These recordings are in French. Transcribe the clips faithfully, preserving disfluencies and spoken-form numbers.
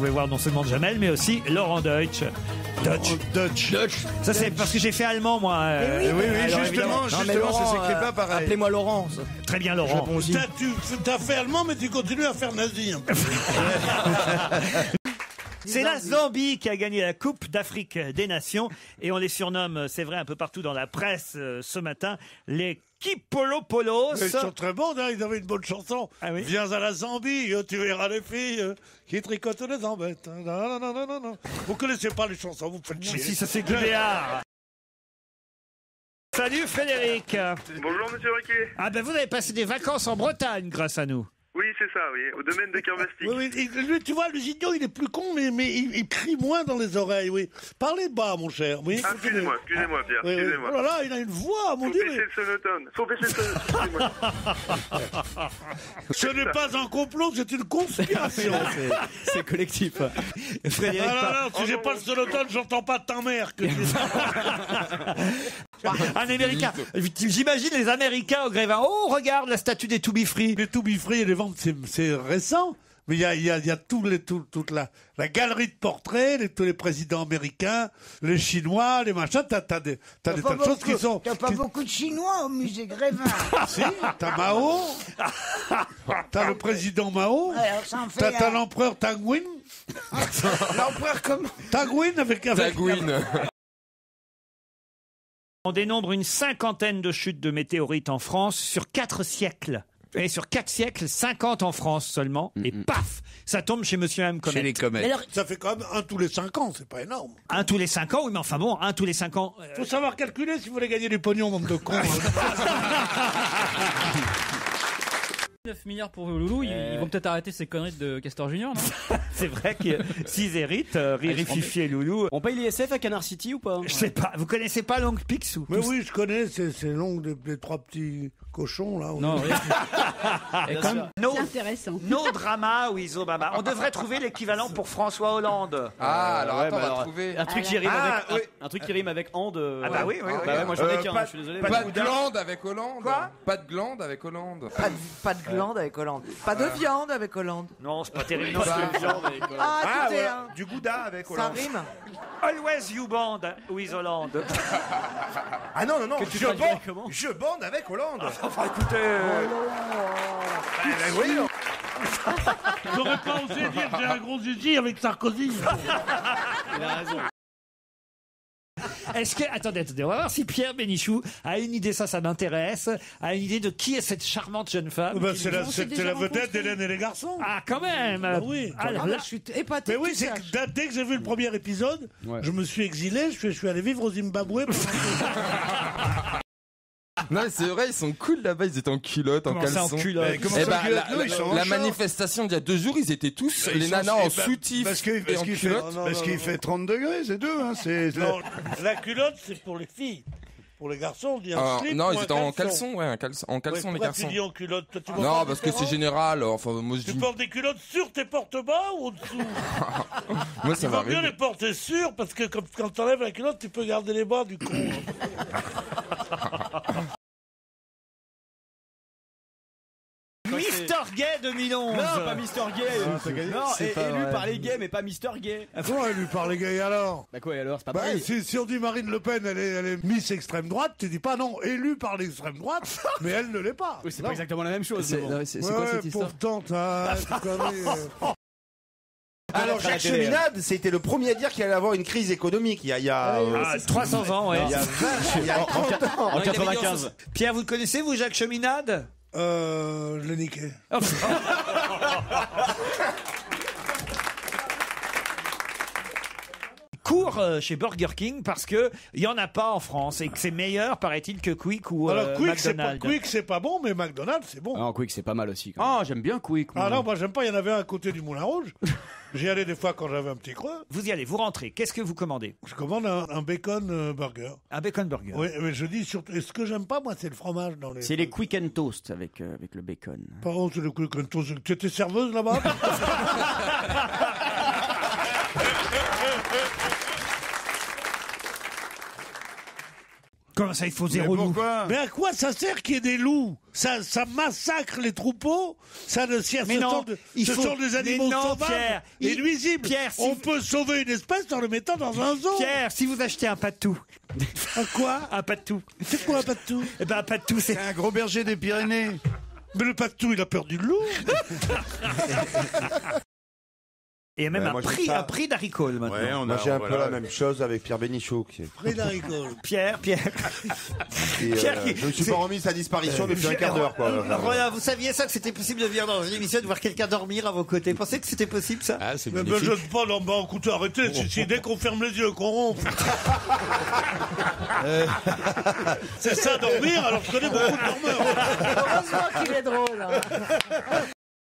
pouvez voir non seulement Jamel, mais aussi Laurent Deutsch. Deutsch. Dutch. Dutch. Ça, c'est parce que j'ai fait allemand, moi. euh, Oui, oui, Alors, justement, évidemment. Non, mais justement, Laurent, ça s'écrit euh, pas pareil. Appelez-moi Laurent. Très bien, Laurent. T'as, tu as fait allemand, mais tu continues à faire nazi. Un peu. C'est la Zambie qui a gagné la Coupe d'Afrique des Nations et on les surnomme, c'est vrai, un peu partout dans la presse euh, ce matin, les Kipolopolos. Ils sont très bons, hein, ils avaient une bonne chanson. Ah oui. Viens à la Zambie, tu verras les filles euh, qui tricotent les embêtes. Non, non, non, non, non, non. Vous connaissez pas les chansons, vous faites chier. Si, ça c'est Gouléard. Salut Frédéric. Bonjour Monsieur Riquet. Ah ben vous avez passé des vacances en Bretagne grâce à nous. Oui, c'est ça, oui, au domaine de Kermastic. Oui, oui, il- lui, tu vois, le Gignon, il est plus con, mais, mais il, il crie moins dans les oreilles, oui. Parlez bas, mon cher, oui. Ah, excusez-moi, excusez-moi Pierre, Oui, oui. excusez-moi. Oh là là, il a une voix, mon Faut Dieu. baisser le sonotone, faut baisser le sonotone, excusez-moi. Ce n'est pas un complot, c'est une conspiration. C'est collectif. Frédéric. Ah non, non, si j'ai pas le sonotone, j'entends pas ta mère. Que Un Américain. J'imagine les Américains au Grévin. Oh, regarde la statue des To Be Free. Les To Be Free et les ventes, c'est, c'est récent. Mais il y a, il y a, il y a tout les, tout, toute la, la galerie de portraits, les, tous les présidents américains, les Chinois, les machins. T'as, t'as des, t'as des tas de choses qui sont. T'as pas qui- beaucoup de Chinois au musée Grévin. Si, t'as Mao, t'as le président Mao, Alors, ça en fait t'as, t'as un- l'empereur Tangwin. L'empereur comme... Tangwin avec, avec On dénombre une cinquantaine de chutes de météorites en France sur quatre siècles. Et sur quatre siècles, cinquante en France seulement. Et paf, ça tombe chez Monsieur M. Comet. Chez les comètes. Alors, Ça fait quand même un tous les cinq ans, c'est pas énorme. Un tous les cinq ans, oui, mais enfin bon, un tous les cinq ans. euh, Faut savoir calculer si vous voulez gagner du pognon, bande de cons. neuf milliards pour Loulou, ils, ils vont peut-être arrêter ces conneries de Castor Junior, non? c'est vrai que s'ils héritent, euh, Riri, Fifi et Loulou. On paye les S F à Canard City ou pas? Je sais pas, vous connaissez pas l'oncle Picsou? Mais oui, je connais, c'est, c'est l'ongle des, des trois petits cochons, là. Non, oui. Et comme... No, C'est intéressant. no drama with Obama. On devrait trouver l'équivalent pour François Hollande. Ah, alors ouais, attends, bah on va alors, trouver. Un truc qui rime Ah, avec, un- oui. un, truc qui rime avec and. euh, Ah bah oui, oui, oui. Bah ouais, moi j'en ai Euh, qu'un, pas- je suis désolé. Pas, mais- de glande avec Hollande. Quoi Pas de glande avec Hollande. Pas de, pas de glande avec Hollande. Pas de viande avec Hollande. Non, c'est pas terrible. Non, c'est une viande avec, euh, Ah, Ah, écoutez, voilà. hein, Du gouda avec ça Hollande. rime. Always you band with Hollande. Ah non, non, non, Que tu je traduirais bande, comment je bande avec Hollande. Enfin, écoutez. euh, Bah, bah oui, non. J'aurais pas osé dire que j'ai un gros zizi avec Sarkozy. Il a raison. Est-ce que. Attendez, attendez, on va voir si Pierre Bénichou a une idée, ça, ça m'intéresse, a une idée de qui est cette charmante jeune femme. Ben, c'est la, On s'est c'est, déjà c'est la vedette rencontrés. d'Hélène et les garçons. Ah, quand même. Ah oui. Alors Ah, là, je suis épatée. Mais oui, que tu c'est saches. que dès que j'ai vu le premier épisode, Ouais. je me suis exilé, je suis, je suis allé vivre au Zimbabwe. pour- Non, mais c'est vrai, ils sont cool là-bas, ils étaient en culotte, en comment ça, en caleçon. culotte Mais comment Eh ça, bah, culotte, la, nous, ils la- sont en la short. manifestation d'il y a deux jours, ils étaient tous, Ils les sont- nanas eh en ben, soutif Parce que- et parce en qu'il fait, culotte. parce qu'il fait trente degrés, c'est deux, hein, c'est... Non, la culotte, c'est pour les filles. Pour les garçons, on dit un Ah, slip non, ou ils un étaient en caleçon, ouais, un caleçon- en Ouais, caleçon, les pourquoi garçons. tu dis en culotte? Toi, tu vois Non, pas parce la que c'est différence général, enfin, moi je Tu dis. portes des culottes sur tes porte-bas ou en dessous? Moi ça Il vaut m'arrive. mieux les porter sur parce que quand, quand t'enlèves la culotte, tu peux garder les bas du con. Mister Gay deux mille onze. Non, pas Mister Gay. Non, C'est é- pas élu vrai. par les gays, mais pas Mister Gay. Comment elle lui parle gay alors? Bah quoi, et alors, c'est pas Bah, pareil. si, si on dit Marine Le Pen, elle est, elle est Miss extrême droite, tu dis pas non, élue par l'extrême droite, mais elle ne l'est pas. Oui, c'est Non. pas exactement la même chose. C'est mais bon. non, c'est- c'est Ouais, quoi cette histoire pourtant, t'as tu connais, euh, Alors, à la Jacques télé, Cheminade, c'était le premier à dire qu'il allait avoir une crise économique. Il y a, il y a, euh, Ah, trois cents ans, ouais. il y a vingt, il y a trente ans. En quatre-vingt-quinze. Pierre, vous le connaissez, vous, Jacques Cheminade? euh, je l'ai niqué. Court euh, chez Burger King parce que il y en a pas en France et que c'est meilleur, paraît-il, que Quick ou euh, Alors, Quick, c'est pas, McDonald's. Quick, c'est pas bon, mais McDonald's, c'est bon. Non, Quick, c'est pas mal aussi. quand même. Ah, j'aime bien Quick. Ah non, moi j'aime pas, il y en avait un à côté du Moulin Rouge. J'y allais des fois quand j'avais un petit creux. Vous y allez, vous rentrez. Qu'est-ce que vous commandez? Je commande un, un bacon euh, burger. Un bacon burger. Oui, mais je dis surtout, et ce que j'aime pas, moi, c'est le fromage dans les. C'est les Quick and Toast avec, euh, avec le bacon. Par contre, c'est le quick and toast. Tu étais serveuse là-bas? Comment ça, il faut Mais zéro loup? pourquoi? Mais à quoi ça sert qu'il y ait des loups? Ça, ça massacre les troupeaux. Ça, ne- si- Mais ce non, sont, de- il ce faut- sont des animaux mais non, sauvages Pierre, et il- nuisibles. Pierre, si On vous- peut sauver une espèce en le mettant dans un zoo. Pierre, si vous achetez un patou. Un quoi? Un patou. C'est quoi un patou? Eh ben un patou, c'est C'est un gros berger des Pyrénées. Mais le patou, il a peur du loup. Et même Ouais, un moi, j'ai prix, ça. un prix d'haricole maintenant. Ouais, on Moi, a- j'ai un voilà. peu la même chose avec Pierre Bénichou. Qui, Près d'un rigole. Pierre, Pierre. qui, euh, Pierre qui- je ne suis c'est- pas remis sa disparition depuis un quart d'heure. Quoi. Voilà, vous saviez ça, que c'était possible de venir dans une émission et de voir quelqu'un dormir à vos côtés. Pensez que c'était possible ça? Ah, c'est Mais ben, magnifique. je ne pas, non, bah, écoutez, arrêtez, si, si, dès qu'on ferme les yeux, qu'on ronfle. C'est ça, dormir, alors je connais beaucoup de dormeurs. Heureusement qu'il est drôle. hein.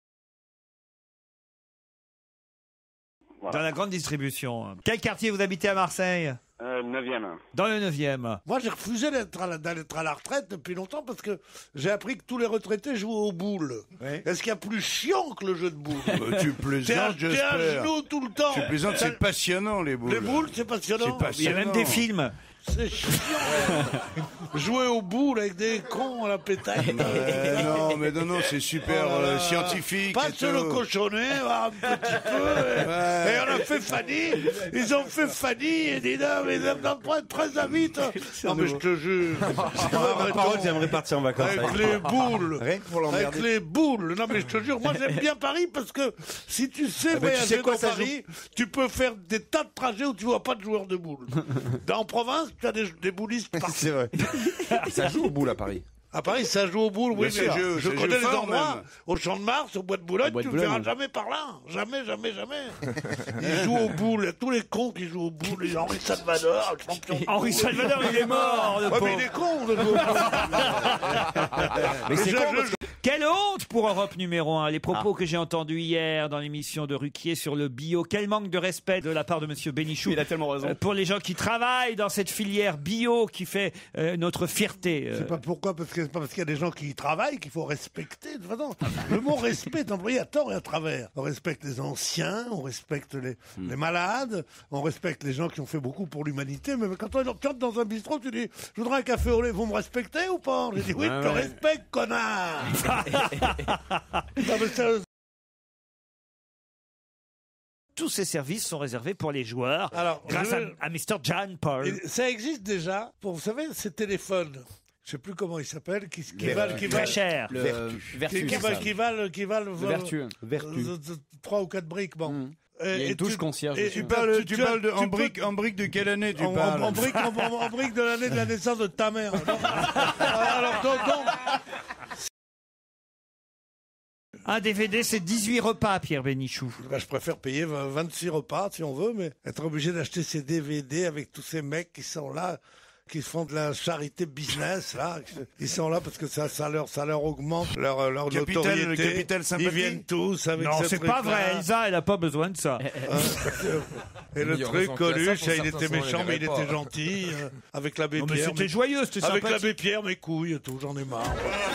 Dans la grande distribution. Quel quartier vous habitez à Marseille? Euh, neuvième. Dans le neuvième. Moi, j'ai refusé d'être à, la, d'être à la retraite depuis longtemps parce que j'ai appris que tous les retraités jouaient aux boules. Oui. Est-ce qu'il y a plus chiant que le jeu de boules? Euh, tu T'es à, plaisantes, t'es à j'espère. genoux tout le temps. Tu plaisantes, T'as- c'est passionnant, les boules. Les boules, c'est passionnant. C'est Il y a même des passionnant. films. C'est chiant. Jouer aux boules avec des cons à la pétaille. Euh, non, mais non, non, c'est super Oh là là. euh, scientifique. et Passe le tout. cochonnet, voir un petit peu. Et, Ouais. et on a fait Fanny. Ils ont fait Fanny et dit non, mais ils ont très, très invite. Non, mais je te jure. Ma parole, j'aimerais partir en vacances. Avec les boules. Rien que pour Avec l'emmerder. les boules. Non, mais je te jure, moi j'aime bien Paris parce que si tu sais ben, tu voyager sais quoi, dans ça Paris, tu peux faire des tas de trajets où tu vois pas de joueurs de boules. Dans province, tu as des, des boulistes partout. C'est vrai. Ça joue aux boules à Paris. À Paris, ça joue aux boules, oui, Bien mais sûr, je, c'est je jeu connais les fort, endroits. même. Au Champ de Mars, au Bois de Boulogne, Bois de tu ne verras Boulogne. jamais par là. Jamais, jamais, jamais. Ils jouent aux boules. Il y a tous les cons qui jouent aux boules. Les Henri Salvador, le champion. Henri Salvador, il est mort, le Ouais, mais pauvre. il est con de jouer aux boules. Mais c'est je- con je- parce que- Quelle honte pour Europe numéro un. Les propos que j'ai entendus hier dans l'émission de Ruquier sur le bio. Quel manque de respect de la part de Monsieur Bénichou. Il a tellement raison. Euh, Pour les gens qui travaillent dans cette filière bio qui fait euh, notre fierté. euh. C'est pas pourquoi, parce que c'est pas parce qu'il y a des gens qui y travaillent qu'il faut respecter. De toute façon, le mot respect est employé à tort et à travers. On respecte les anciens, on respecte les, les malades, on respecte les gens qui ont fait beaucoup pour l'humanité. Mais quand on entre dans un bistrot, tu dis, je voudrais un café au lait, vous me respectez ou pas? J'ai dit, oui, Ouais, je te ouais. respecte, connard. Non, mais sérieux, Tous ces services sont réservés pour les joueurs Alors, grâce je- à, à Mister John Paul. Et ça existe déjà pour, vous savez, ces téléphones. Je sais plus comment ils s'appellent, qui, qui Les- valent, qui Très valent, cher. Le qui, vertu. qui valent, qui valent, qui valent, Le vertu. Vertu. euh, euh, trois ou quatre briques, bon. Mm. Et- Il y a et une touche tu- concierge et dessus. tu Tu parles, tu as- parles de, tu en, peux- brique, en brique de quelle année tu en, parles en, en brique, en, en- en brique de l'année de la naissance de ta mère. Non. Alors, donc, donc, Un D V D, c'est dix-huit repas, Pierre Bénichou. bah, je préfère payer vingt- vingt-six repas si on veut, mais être obligé d'acheter ces D V D avec tous ces mecs qui sont là, qui font de la charité business, là. Ils sont là parce que ça, ça, leur, ça leur augmente leur, leur Capital- notoriété. capital sympathie. Ils viennent tous avec Non, ce c'est pas truc-là. vrai. Elsa, elle a pas besoin de ça. Et le Il y a truc raison qu'il y a ça, Coluche, pour il certains, était sinon, méchant, il mais il irait pas. était gentil. euh, avec l'abbé Non, mais Pierre. c'était joyeux, c'était Avec sympathique. l'abbé Pierre, mes couilles et tout, j'en ai marre.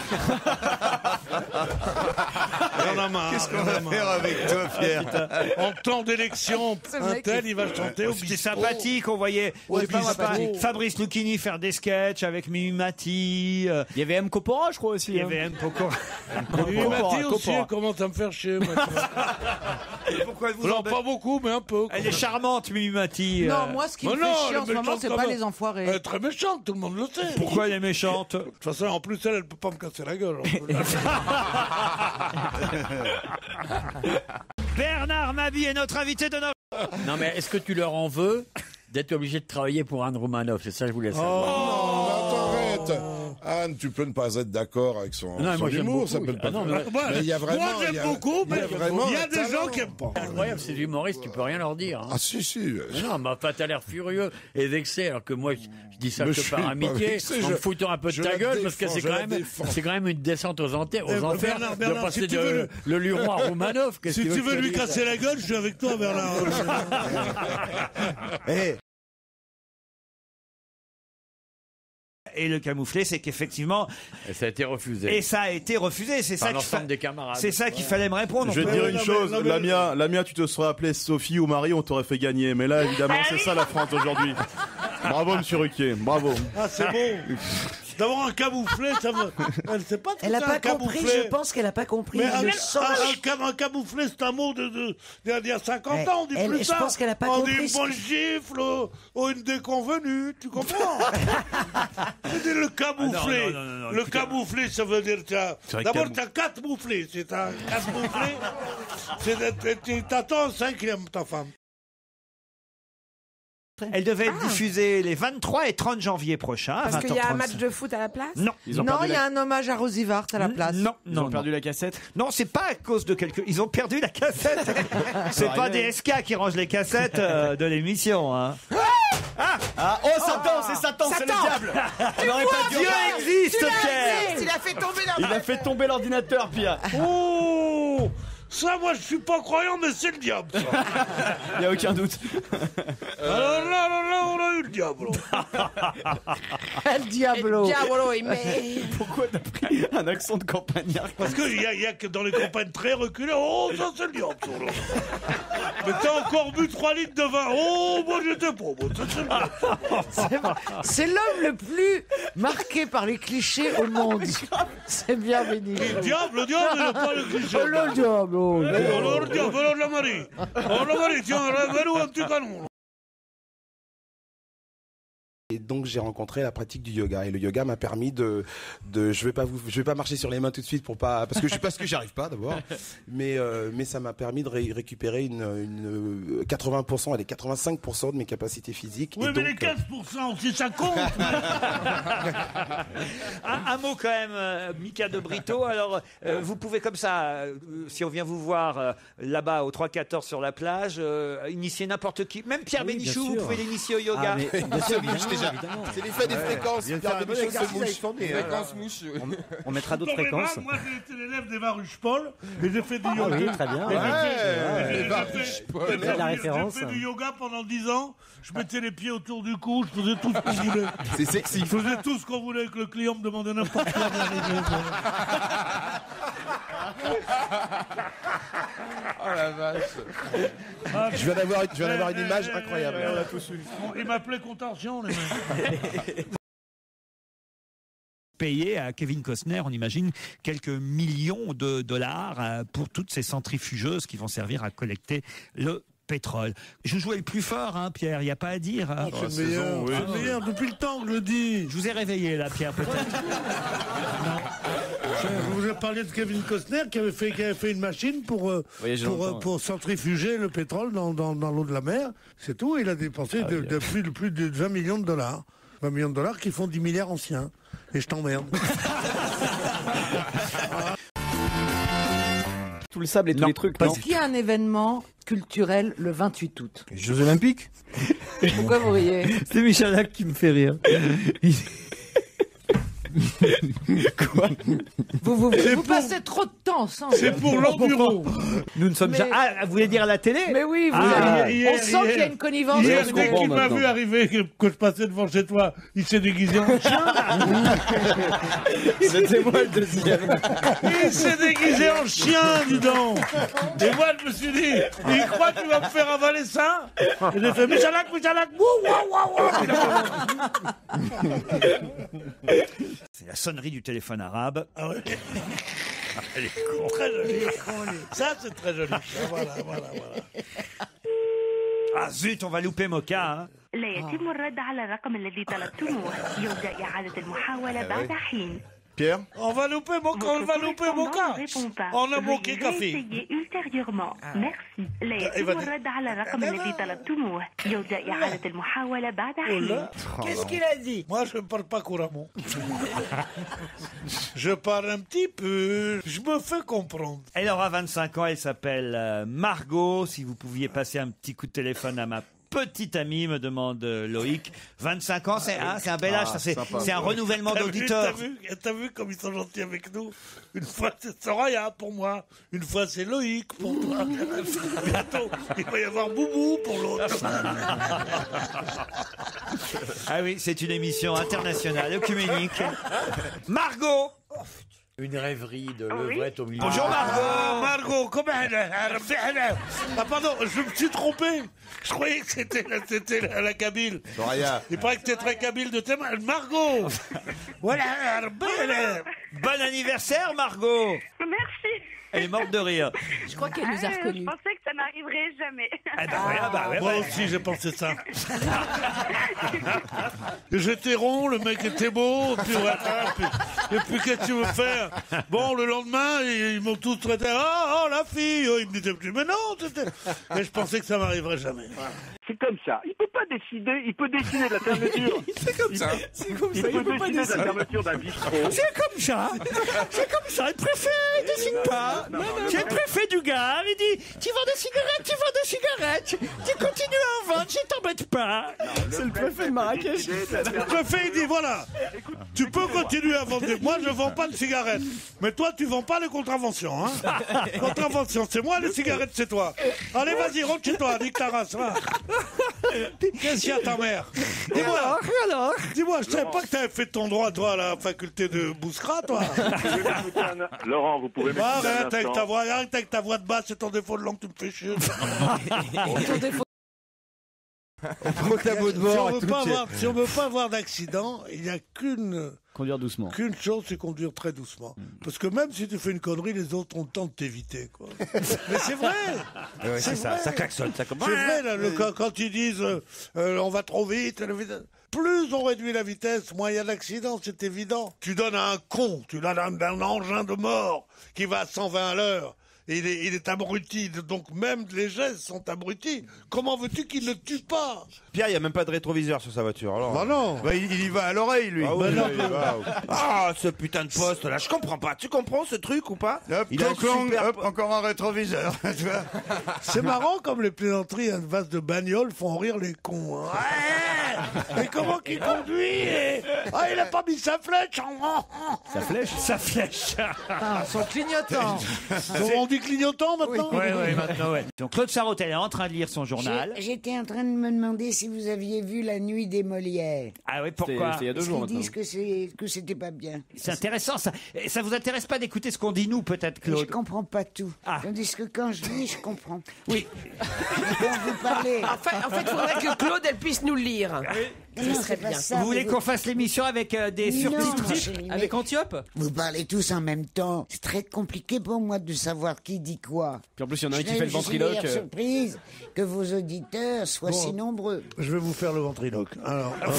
J'en ai marre. Qu'est-ce qu'on j'en ai va marre. faire avec toi, Pierre? En temps d'élection, Ce un mec tel, est- il va chanter au C'était bistrot. sympathique, on voyait Ouais, au pas bistrot sympathique. Fabrice Lucchini faire des sketchs avec Mimimati. euh, Il y avait M. Copora, je crois aussi. Il y hein. avait M. Coco. Oui, Copora, Mathieu aussi, Copora. elle commence à me faire chier. moi, tu vois. Pourquoi vous Non, embêtez pas beaucoup, mais un peu. quoi. Elle est charmante, Mimimati. Non, euh. moi, ce qui Mais me non, fait elle chier est en ce moment, méchante c'est quand pas même. les enfoirés. Elle est très méchante, tout le monde le sait. Pourquoi elle est méchante? De toute façon, en plus, elle, elle peut pas me casser la gueule. Bernard Mabie est notre invité de notre... Non, mais est-ce que tu leur en veux d'être obligé de travailler pour Anne Romanoff? C'est ça que je voulais savoir. Oh. Attends, arrête. Anne, tu peux ne pas être d'accord avec son, Non, son moi, j'aime humour, ça beaucoup. peut ne pas Ah non, faire- mais- Moi, mais il y a vraiment. moi, il y j'aime a- beaucoup, mais il y a, vraiment il y a un des gens talent. qui aiment pas. C'est incroyable, c'est des humoristes, tu peux rien leur dire. hein. Ah si, si. Mais non, mais enfin, t'as l'air furieux et vexé, alors que moi, je, je dis ça Mais que je suis par pas amitié, vexé, en je- me foutant un peu de je ta la gueule, parce que défends, c'est je quand la même, défends. c'est quand même une descente aux, enter, aux Eh, enfers Bernard, de Bernard, passer si tu de veux le- le Luron à Romanoff. Qu'est-ce Si que tu que veux je lui te dise casser la gueule, je suis avec toi, Bernard. Eh, Et le camouflet, c'est qu'effectivement... Et ça a été refusé. Et ça a été refusé, c'est Par ça qu'il l'ensemble fa- des camarades. c'est ça qu'il fallait me répondre. Je vais te Ouais, dire ouais, une non, chose, mais- non, mais- Lamia, Lamia, tu te serais appelé Sophie ou Marie, on t'aurait fait gagner. Mais là, évidemment, c'est ça la France aujourd'hui. Bravo, monsieur Ruquier, bravo. Ah, c'est bon. D'avoir un camouflé, ça veut. Elle sait pas ce que Elle n'a c'est, pas un compris, camouflé. je pense qu'elle n'a pas compris. Mais Je un, sens- un, un cam- un camouflé, c'est un mot de, de, d'il y a- d'il y a cinquante Elle- ans, on dit elle- plus je ça. pense qu'elle a pas on compris dit ce une bonne que- gifle, ou, ou une déconvenue, tu comprends? C'est le camouflé. Ah non, non, non, non, le écoutez- camouflé, ça veut dire, t'as- C'est vrai d'abord, que- tu as quatre mouflés. C'est un quatre mouflés. C'est, tu t'attends un cinquième, ta femme. Elle devait être diffusée les vingt-trois et trente janvier prochains. Parce qu'il y a un match de foot à la place. Non. Non, il y a un hommage à Rosivart à la place. Non, non. Ils ont perdu non. la cassette. Non, c'est pas à cause de quelque. Ils ont perdu la cassette. C'est pas arriver. D S K qui range les cassettes euh, de l'émission. Hein. Ah, oh, Satan, c'est Satan, c'est le Satan. diable. On n'aurait pas dû. Dieu existe, Tu l'as Pierre. dit, il a fait tomber la Il a fait tomber l'ordinateur, Pierre. Oh! Ça, moi, je suis pas croyant, mais c'est le diable, ça. Il n'y a aucun doute. Alors là, là, là, on a eu le diable. El Diablo. Diablo, il met. Pourquoi t'as pris un accent de campagnard? Parce qu'il y, a- y a que dans les campagnes très reculées, oh, ça c'est le diable, ça, là. Mais t'as encore bu trois litres de vin, oh, moi j'étais pas, moi, ça c'est le diable. C'est vrai. C'est l'homme le plus marqué par les clichés au monde. C'est bien béni. Le diable, le diable, il n'a pas le cliché. Oh le diable. Oh, le diable, alors la Marie. Oh, la Marie, tiens, révèle-nous un petit canon. Et donc j'ai rencontré la pratique du yoga et le yoga m'a permis de, de je vais pas vous, je vais pas marcher sur les mains tout de suite pour pas parce que je parce que j'y arrive pas d'abord, mais euh, mais ça m'a permis de ré- récupérer une, une euh, quatre-vingts pour cent, allez quatre-vingt-cinq pour cent de mes capacités physiques. Oui, et mais donc, les quinze pour cent aussi, ça compte. Un, un mot quand même, euh, Mika de Brito. Alors, euh, vous pouvez comme ça, euh, si on vient vous voir euh, là-bas au trois quatorze sur la plage, euh, initier n'importe qui. Même Pierre Oui, bien Bénichou, vous sûr. pouvez l'initier au yoga. Ah, mais bien sûr, Mouche, déjà. C'est l'effet des fréquences. Viens Pierre faire un bon Bénichou se exercice mouche. avec son nez, hein. Fréquence mouche. On mettra d'autres Non, mais fréquences. Moi, moi, j'ai été l'élève d'Eva Ruche-Paul et j'ai fait du Ah yoga. oui, très bien. Et j'ai Ouais, fait- j'ai- Eva j'ai fait- Ruche-Paul. j'ai Il y a de la fait- référence. J'ai fait du yoga pendant dix ans. Je mettais les pieds autour du cou, je faisais tout ce qu'on voulait. C'est sexy. Je faisais tout ce qu'on voulait que le client me demandait n'importe quoi d'arriver. Oh la vache. Ah, Je viens d'avoir, je viens d'avoir une eh, image eh, incroyable. eh, eh, Bon, il m'appelait Contorsion, les mecs. Payer à Kevin Costner, on imagine, quelques millions de dollars euh, pour toutes ces centrifugeuses qui vont servir à collecter le pétrole. Je jouais le plus fort, hein, Pierre, il n'y a pas à dire. hein. Oh, c'est le meilleur, c'est le meilleur depuis le temps que je le dis. Je vous ai réveillé là, Pierre, peut-être. Je vous ai parlé de Kevin Costner qui avait fait, qui avait fait une machine pour, euh, Voyager pour, dans le euh, temps, pour centrifuger le pétrole dans, dans, dans l'eau de la mer. C'est tout. Il a dépensé de, de plus, de plus de vingt millions de dollars. vingt millions de dollars qui font dix milliards anciens. Et je t'emmerde. Tout le sable et tous Non, les trucs, pas non? Est-ce qu'il y a un événement culturel le vingt-huit août? Les Jeux Olympiques? Pourquoi vous riez? C'est Michalak qui me fait rire. Quoi? Vous, vous, C'est vous pour- passez trop de temps ensemble. C'est pour l'enduro. Nous ne sommes Mais- jamais... Ah, vous voulez dire à la télé? Mais oui, vous Ah, avez- hier, on sent hier. qu'il y a une connivence. Hier, entre dès vous. qu'il m'a maintenant. vu arriver, que, que je passais devant chez toi, il s'est déguisé en chien. C'était moi le deuxième. Il s'est déguisé en chien, dis donc. Et moi, je me suis dit, il croit que tu vas me faire avaler ça? Et j'ai fait, Michalak, Michalak, wouh, wouh, wouh, wouh. C'est la sonnerie du téléphone arabe. Ah ouais. Elle est con. Très joli. Ça, c'est très joli. Ah, Voilà, voilà, voilà. Ah zut, on va louper Moka. Hein. لا يتم الرد على الرقم الذي طلبتموه. يرجى إعادة المحاولة بعد حين. Pierre? On va louper mon cas, on va louper mon cas. On a manqué café. Essayez ultérieurement. Merci. لا Eh, يتم vas-y. الرد على الرقم الذي طلبتموه. يرجى إعادة المحاولة بعد Oh حين. là. Qu'est-ce qu'il a dit? Moi, je ne parle pas couramment. Je parle un petit peu. Je me fais comprendre. Elle aura vingt-cinq ans, elle s'appelle euh, Margot. Si vous pouviez passer un petit coup de téléphone à ma petite amie, me demande euh, Loïc. vingt-cinq ans, c'est hein, c'est un bel âge, ça, c'est sympa. c'est un renouvellement T'as vu, d'auditeurs. T'as vu, t'as vu comme ils sont gentils avec nous? Une fois c'est Soraya pour moi, une fois c'est Loïc pour toi. Bientôt, il va y avoir Boubou pour l'autre. Ah oui, c'est une émission internationale, œcuménique. Margot, Une rêverie de Oui. levrette au milieu. Bonjour Margot. Ah, Margot, comment elle Ah pardon, je me suis trompé. Je croyais que c'était la, c'était la, la Kabyle. Soraya. Il paraît que t'es très Kabyle de tes mains. Margot. Voilà. Bon anniversaire Margot. Merci. Elle est morte de rire. Je crois qu'elle nous a Euh, reconnus. Je pensais que ça n'arriverait jamais. Ah bah ouais, ah bah ouais, Moi ouais. aussi, j'ai pensé ça. J'étais rond, le mec était beau, puis voilà, puis- et puis qu'est-ce que tu veux faire? Bon, le lendemain, ils, ils m'ont tous traité, oh, oh, la fille, ils me disaient, mais non, c'était... Et je pensais que ça m'arriverait jamais. Voilà. C'est comme ça. Il peut pas décider. Il peut décider de la fermeture. C'est comme ça. Il peut, il peut décider de la fermeture d'un bistrot. C'est comme ça. C'est comme ça. Le préfet, il décide pas. C'est le préfet du Gard. Il dit, tu vends des cigarettes, tu vends des cigarettes. Tu continues à en vendre, je t'embête pas. C'est le préfet de Marrakech. Le préfet, il dit, voilà, tu peux continuer à vendre. Moi, je vends pas de cigarettes. Mais toi, tu vends pas les contraventions, hein. Contraventions, c'est moi, les cigarettes, c'est toi. Allez, vas-y, rentre chez toi, nique ta race, va. Qu'est-ce qu'il y a, ta mère? Dis-moi, alors, alors dis-moi, je savais pas que t'avais fait ton droit, toi, à la faculté de Bouskra, toi. Laurent, vous pouvez Bah, m'écouter un arrête avec instant. ta voix, arrête avec ta voix de basse, c'est ton défaut de langue, tu me fais chier. Au tableau de Si on bord. veut tout pas est- avoir, si on veut pas avoir d'accident, il n'y a qu'une Conduire doucement. qu'une chose, c'est conduire très doucement. Parce que même si tu fais une connerie, les autres ont le temps de t'éviter, quoi. Mais c'est vrai. Ouais, c'est ça, vrai. ça klaxonne, ça commence. C'est vrai, là, le- quand, quand ils disent euh, euh, on va trop vite, le vite- plus on réduit la vitesse, moins il y a d'accidents, c'est évident. Tu donnes à un con, tu donnes à un, un engin de mort qui va à cent vingt à l'heure. Et il est, il est abruti, donc même les gestes sont abrutis. Comment veux-tu qu'il ne tue pas? Pierre, il n'y a même pas de rétroviseur sur sa voiture. Alors... Bah non. Bah, il, il y va à l'oreille, lui. Ah oui, Bah non. il y va. Ah, ce putain de poste là, je comprends pas. Tu comprends ce truc ou pas? Hop, Il a un clong, super- hop, encore un rétroviseur. Tu vois. C'est marrant comme les plaisanteries à une vase de bagnole font rire les cons. Hein. Ouais. Mais comment qu'il conduit et... Ah, il a pas mis sa flèche. Sa flèche. Sa flèche. Ah, son clignotant. On dit clignotant maintenant. Oui, oui, maintenant, ouais. Donc Claude Sarraute, elle est en train de lire son journal. J'ai- J'étais en train de me demander si vous aviez vu La Nuit des Molières. Ah oui, pourquoi? C'était il y a deux Parce jours qu'ils maintenant. disent que c'est que c'était pas bien. C'est intéressant, ça. Et ça vous intéresse pas d'écouter ce qu'on dit nous, peut-être, Je Claude? comprends pas tout. Ah. Tandis que quand je lis, je comprends. Oui. Quand vous parlez. En fait, en fait, il faudrait que Claude, elle puisse nous le lire. Non, serait c'est pas bien. ça, Vous voulez mais qu'on fasse l'émission avec euh, des Non, surtitres? ma chérie, mais Avec Antiope? vous parlez tous en même temps. C'est très compliqué pour moi de savoir qui dit quoi. Puis en plus, il y en a un Je qui fait le suis ventriloque. d'ailleurs euh, surprise que vos auditeurs soient Bon. si nombreux. Je vais vous faire le ventriloque. Alors, euh,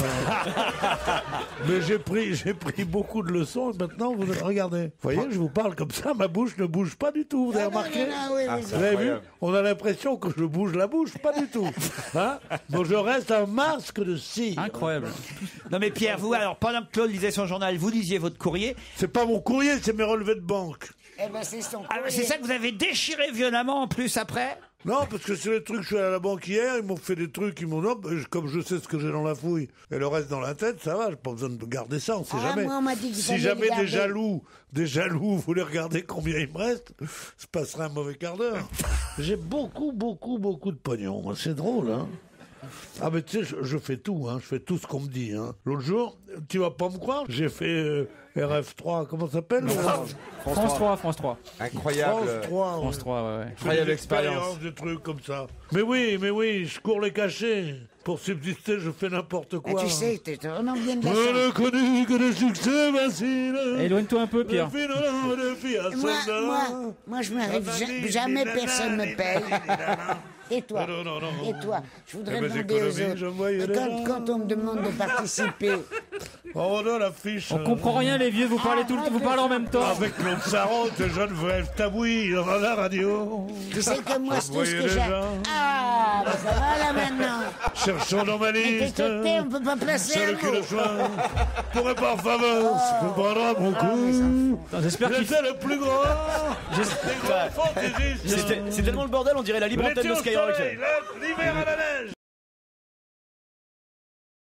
mais j'ai pris, j'ai pris beaucoup de leçons et maintenant vous regardez. Vous voyez, je vous parle comme ça, ma bouche ne bouge pas du tout. Vous avez Ah, non, remarqué? non, non, oui, oui, Vous avez vu? On a l'impression que je bouge la bouche, pas du tout. Hein? Donc je reste un masque de cire. Incroyable. Non mais Pierre, vous, alors, pendant que Claude lisait son journal, vous lisiez votre courrier. C'est pas mon courrier, c'est mes relevés de banque. Eh ben, c'est son Ah, c'est courrier. ça que vous avez déchiré violemment en plus après? Non, parce que c'est les trucs, je suis allé à la banque hier, ils m'ont fait des trucs, ils m'ont dit, oh, ben, je- comme je sais ce que j'ai dans la fouille, et le reste dans la tête, ça va, j'ai pas besoin de garder ça, on sait Ah, jamais. moi, on m'a dit qu'il Si fallait jamais le des garder. jaloux, des jaloux voulaient regarder combien il me reste, se passerait un mauvais quart d'heure. J'ai beaucoup, beaucoup, beaucoup de pognon, moi, c'est drôle, hein. Ah mais tu sais, je, je fais tout, hein, je fais tout ce qu'on me dit. Hein. L'autre jour, tu vas pas me croire, j'ai fait euh, R F trois, comment ça s'appelle? France, France trois, France trois. Incroyable. France trois, ouais. France trois, ouais, ouais. Je fais Incroyable des expérience. expériences, des trucs comme ça. Mais oui, mais oui, je cours les cachets. Pour subsister, je fais n'importe Ah, quoi. tu sais, t'es- on en vient de la Je chanter. ne connais que des succès faciles. Éloigne-toi un peu, Pierre. Le phénomène de filles à Moi, soldats. moi, moi, je m'arrive ja- jamais, personne me paye. Et toi? Non, non, non. Et toi? Je voudrais Eh ben, demander aux économies, je voyais autres. déjà. Quand, quand on me demande de participer, Oh non, la fiche. On comprend rien, les vieux, vous parlez tout le vous parlez en même temps. Avec Claude Sarraute, Geneviève Tabouis, dans la radio. tu sais que moi, c'est tout ce voyez que j'ai. déjà. Ah, ben ça va là maintenant. Cherchons dans ma Mais liste. qu'est-ce que t'es? On peut pas placer un Celui qui mot. le choix pourrait par faveur se prendra mon cou. J'espère qu'il J'étais le plus grand des grands fantaisistes. C'est c'est tellement le bordel, on dirait la libre Vous antenne étiez de au Skyrock. soleil, l'hiver à la neige.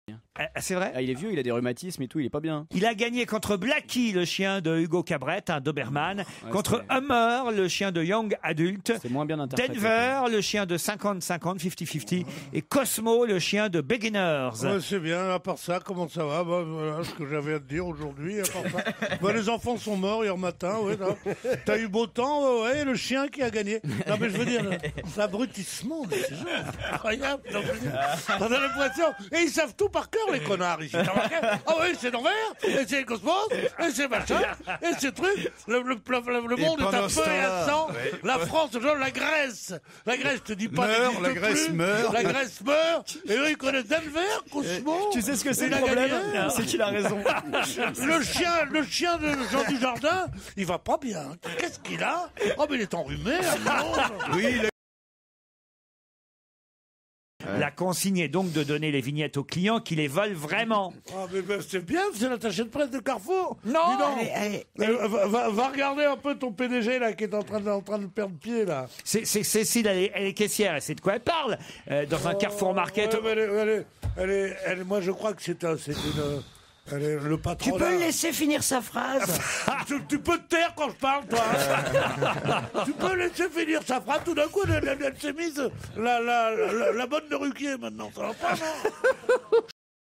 Ah, c'est vrai? Ah, il est vieux, il a des rhumatismes et tout, il est pas bien. Il a gagné contre Blackie, le chien de Hugo Cabret, un Doberman, Ouais, contre c'est- Hummer, le chien de Young Adult, C'est moins bien interprété. Denver, le chien de cinquante cinquante, cinquante cinquante, et Cosmo, le chien de Beginners. Ouais, c'est bien, à part ça, comment ça va? Bah, voilà ce que j'avais à te dire aujourd'hui, à part ça. Bah, les enfants sont morts hier matin, ouais. là. T'as eu beau temps, ouais, le chien qui a gagné. Non, mais je veux dire, l'abrutissement de ces gens, c'est incroyable. Non, je veux dire, on a l'impression, et ils savent tout par cœur, les connards, ici. T'as remarqué? Ah oui, c'est Denver, et c'est Cosmos, et c'est machin, et c'est truc. Le, le, le, le monde est à pendant feu ce et à temps-là, sang. ouais. La France, genre la Grèce. La Grèce, je te dis pas, Meurt, n'existe la Grèce plus. meurt. La Grèce meurt. Et eux, ils connaissent Denver, Cosmo. Tu sais ce que c'est Il le a problème? gagné. C'est qu'il a raison. Le chien, le chien de Jean Dujardin, il va pas bien. Qu'est-ce qu'il a? Oh, mais il est enrhumé. Oui, il a- La consigne est donc de donner les vignettes aux clients qui les veulent vraiment. Ah, mais ben, c'est bien, c'est l'attaché de presse de Carrefour. Non, Dis donc. allez, allez, Euh, va, va- va regarder un peu ton P D G là qui est en train de, en train de perdre pied là. C'est c'est- Cécile, elle est, elle est caissière, elle sait de quoi elle parle. Euh, dans un Carrefour Market. Ouais, mais elle est- elle est- elle est- elle est- moi je crois que c'est un, c'est une. Elle est le patron. Tu peux le laisser finir sa phrase? tu, tu peux te taire quand je parle, toi. hein. Tu peux laisser finir sa phrase. Tout d'un coup, elle, elle- elle s'est mise la, la, la, la bonne de Ruquier maintenant. Ça va pas, non?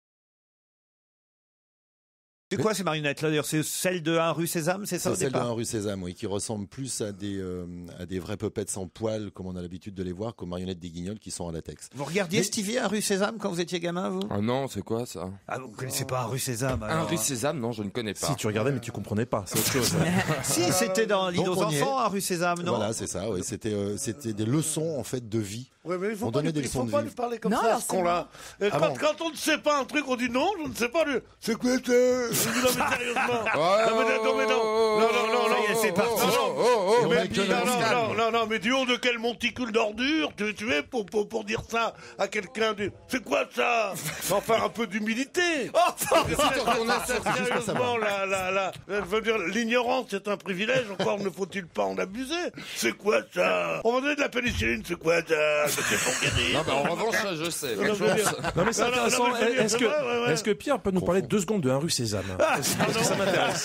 C'est quoi ces marionnettes là d'ailleurs? C'est celle de un rue Sésame, c'est ça au C'est celle de départ un rue Sésame, oui, qui ressemble plus à des, euh, à des vraies puppets sans poils, comme on a l'habitude de les voir, qu'aux marionnettes des Guignols qui sont en latex. Vous regardiez Mais- Stevie un rue Sésame quand vous étiez gamin, vous? Ah non, c'est quoi ça? Ah, vous connaissez pas un rue Sésame Un alors, rue hein. Sésame, non, je ne connais pas. Si tu regardais, mais tu comprenais pas, c'est autre chose. Si, c'était dans l'île Donc, aux on y est. enfants, un rue Sésame, non? Voilà, c'est ça, oui. C'était, euh, c'était des leçons, en fait, de vie. Ouais, mais il faut On pas, donnait lui, des il leçons faut de pas vie. lui parler comme Non, ça, alors ce con-là. Et Ah quand, bon quand on ne sait pas un truc, on dit non, je ne sais pas. lui. C'est quoi ça? Je dis non, mais sérieusement. Non, mais non, mais non. Non, non, non, Ça y est, non. c'est parti. Non, non. Mais, Michael non, non, Calme. non, non, non, mais du haut de quel monticule d'ordure tu, tu es pour, pour, pour dire ça à quelqu'un de... C'est quoi ça? Enfin, un peu d'humilité. Sérieusement, la, la, la, je veux dire, l'ignorance, c'est un privilège. Encore ne faut-il pas en abuser? C'est quoi ça? On va donner de la pénicilline, c'est quoi ça? C'est pour gagner. Non, bah, en revanche, ça, je sais. Non, non, je veux dire- Non mais c'est Non, non, intéressant. non, mais je veux dire, Est-ce c'est que, vrai, ouais, ouais. est-ce que Pierre peut nous parler deux secondes de un rue Sésame? Parce que ça m'intéresse.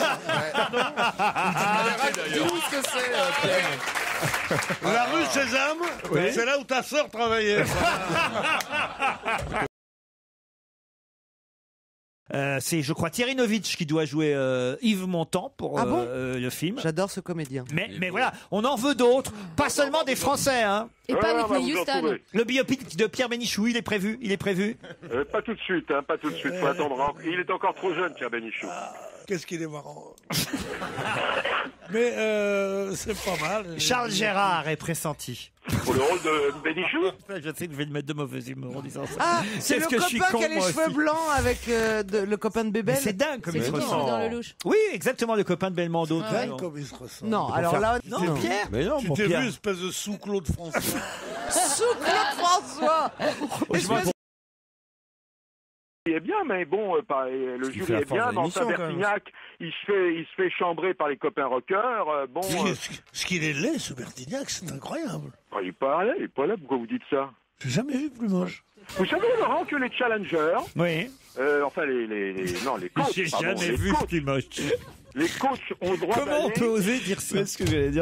Dis-nous ce que c'est, euh, Pierre. La rue Sésame, Oui. c'est là où ta sœur travaillait. Euh, c'est, je crois, Thierry Novitch qui doit jouer euh, Yves Montand pour Ah euh, bon euh, le film. J'adore ce comédien. Mais, mais voilà, on en veut d'autres, pas seulement des Français. Hein. Et pas Ah, Whitney bah, vous en Houston. trouvez. Le biopic de Pierre Bénichou, il est prévu, il est prévu. Euh, pas tout de suite, hein, pas tout de suite. Faut attendre. Il est encore trop jeune, Pierre Bénichou. Qu'est-ce qu'il est marrant. Mais euh, c'est pas mal. Charles Gérard est pressenti. Pour le rôle de Bénichou? Je sais que je vais le mettre de mauvaise humeur en disant ça. Ah, c'est le Qu'est-ce que je suis copain con, qui a les moi cheveux aussi. blancs avec euh, de- le copain de Bébel. Mais c'est dingue comme il se C'est qui ressemble. dans le louche? Oui, exactement, le copain de Belmondo. Ah tu ouais. vois. Comme il se ressemble. Non, alors là, Non, non. Pierre. Mais non, Tu pour t'es Pierre. vu, espèce de sous-Claude François. Sous Claude François. Espèce- Il est bien, mais bon, euh, pas- euh, le qu'il jury fait à est force bien. de Dans l'émission, sa quand même. Bertignac, il se fait, il se fait chambrer par les copains rockers. euh, bon, euh, Ce ce qu'il est laid, ce Bertignac, c'est incroyable. oh, il est pas là, il est pas là. Pourquoi vous dites ça? J'ai jamais vu plus moche. Vous savez, Laurent, que les challengers, Oui. euh, enfin les, les, les- non, les coachs, J'ai pardon, jamais les vu coachs, plus moche. les coachs ont le droit Comment on d'aller- peut oser dire ça? C'est ce que j'allais dire.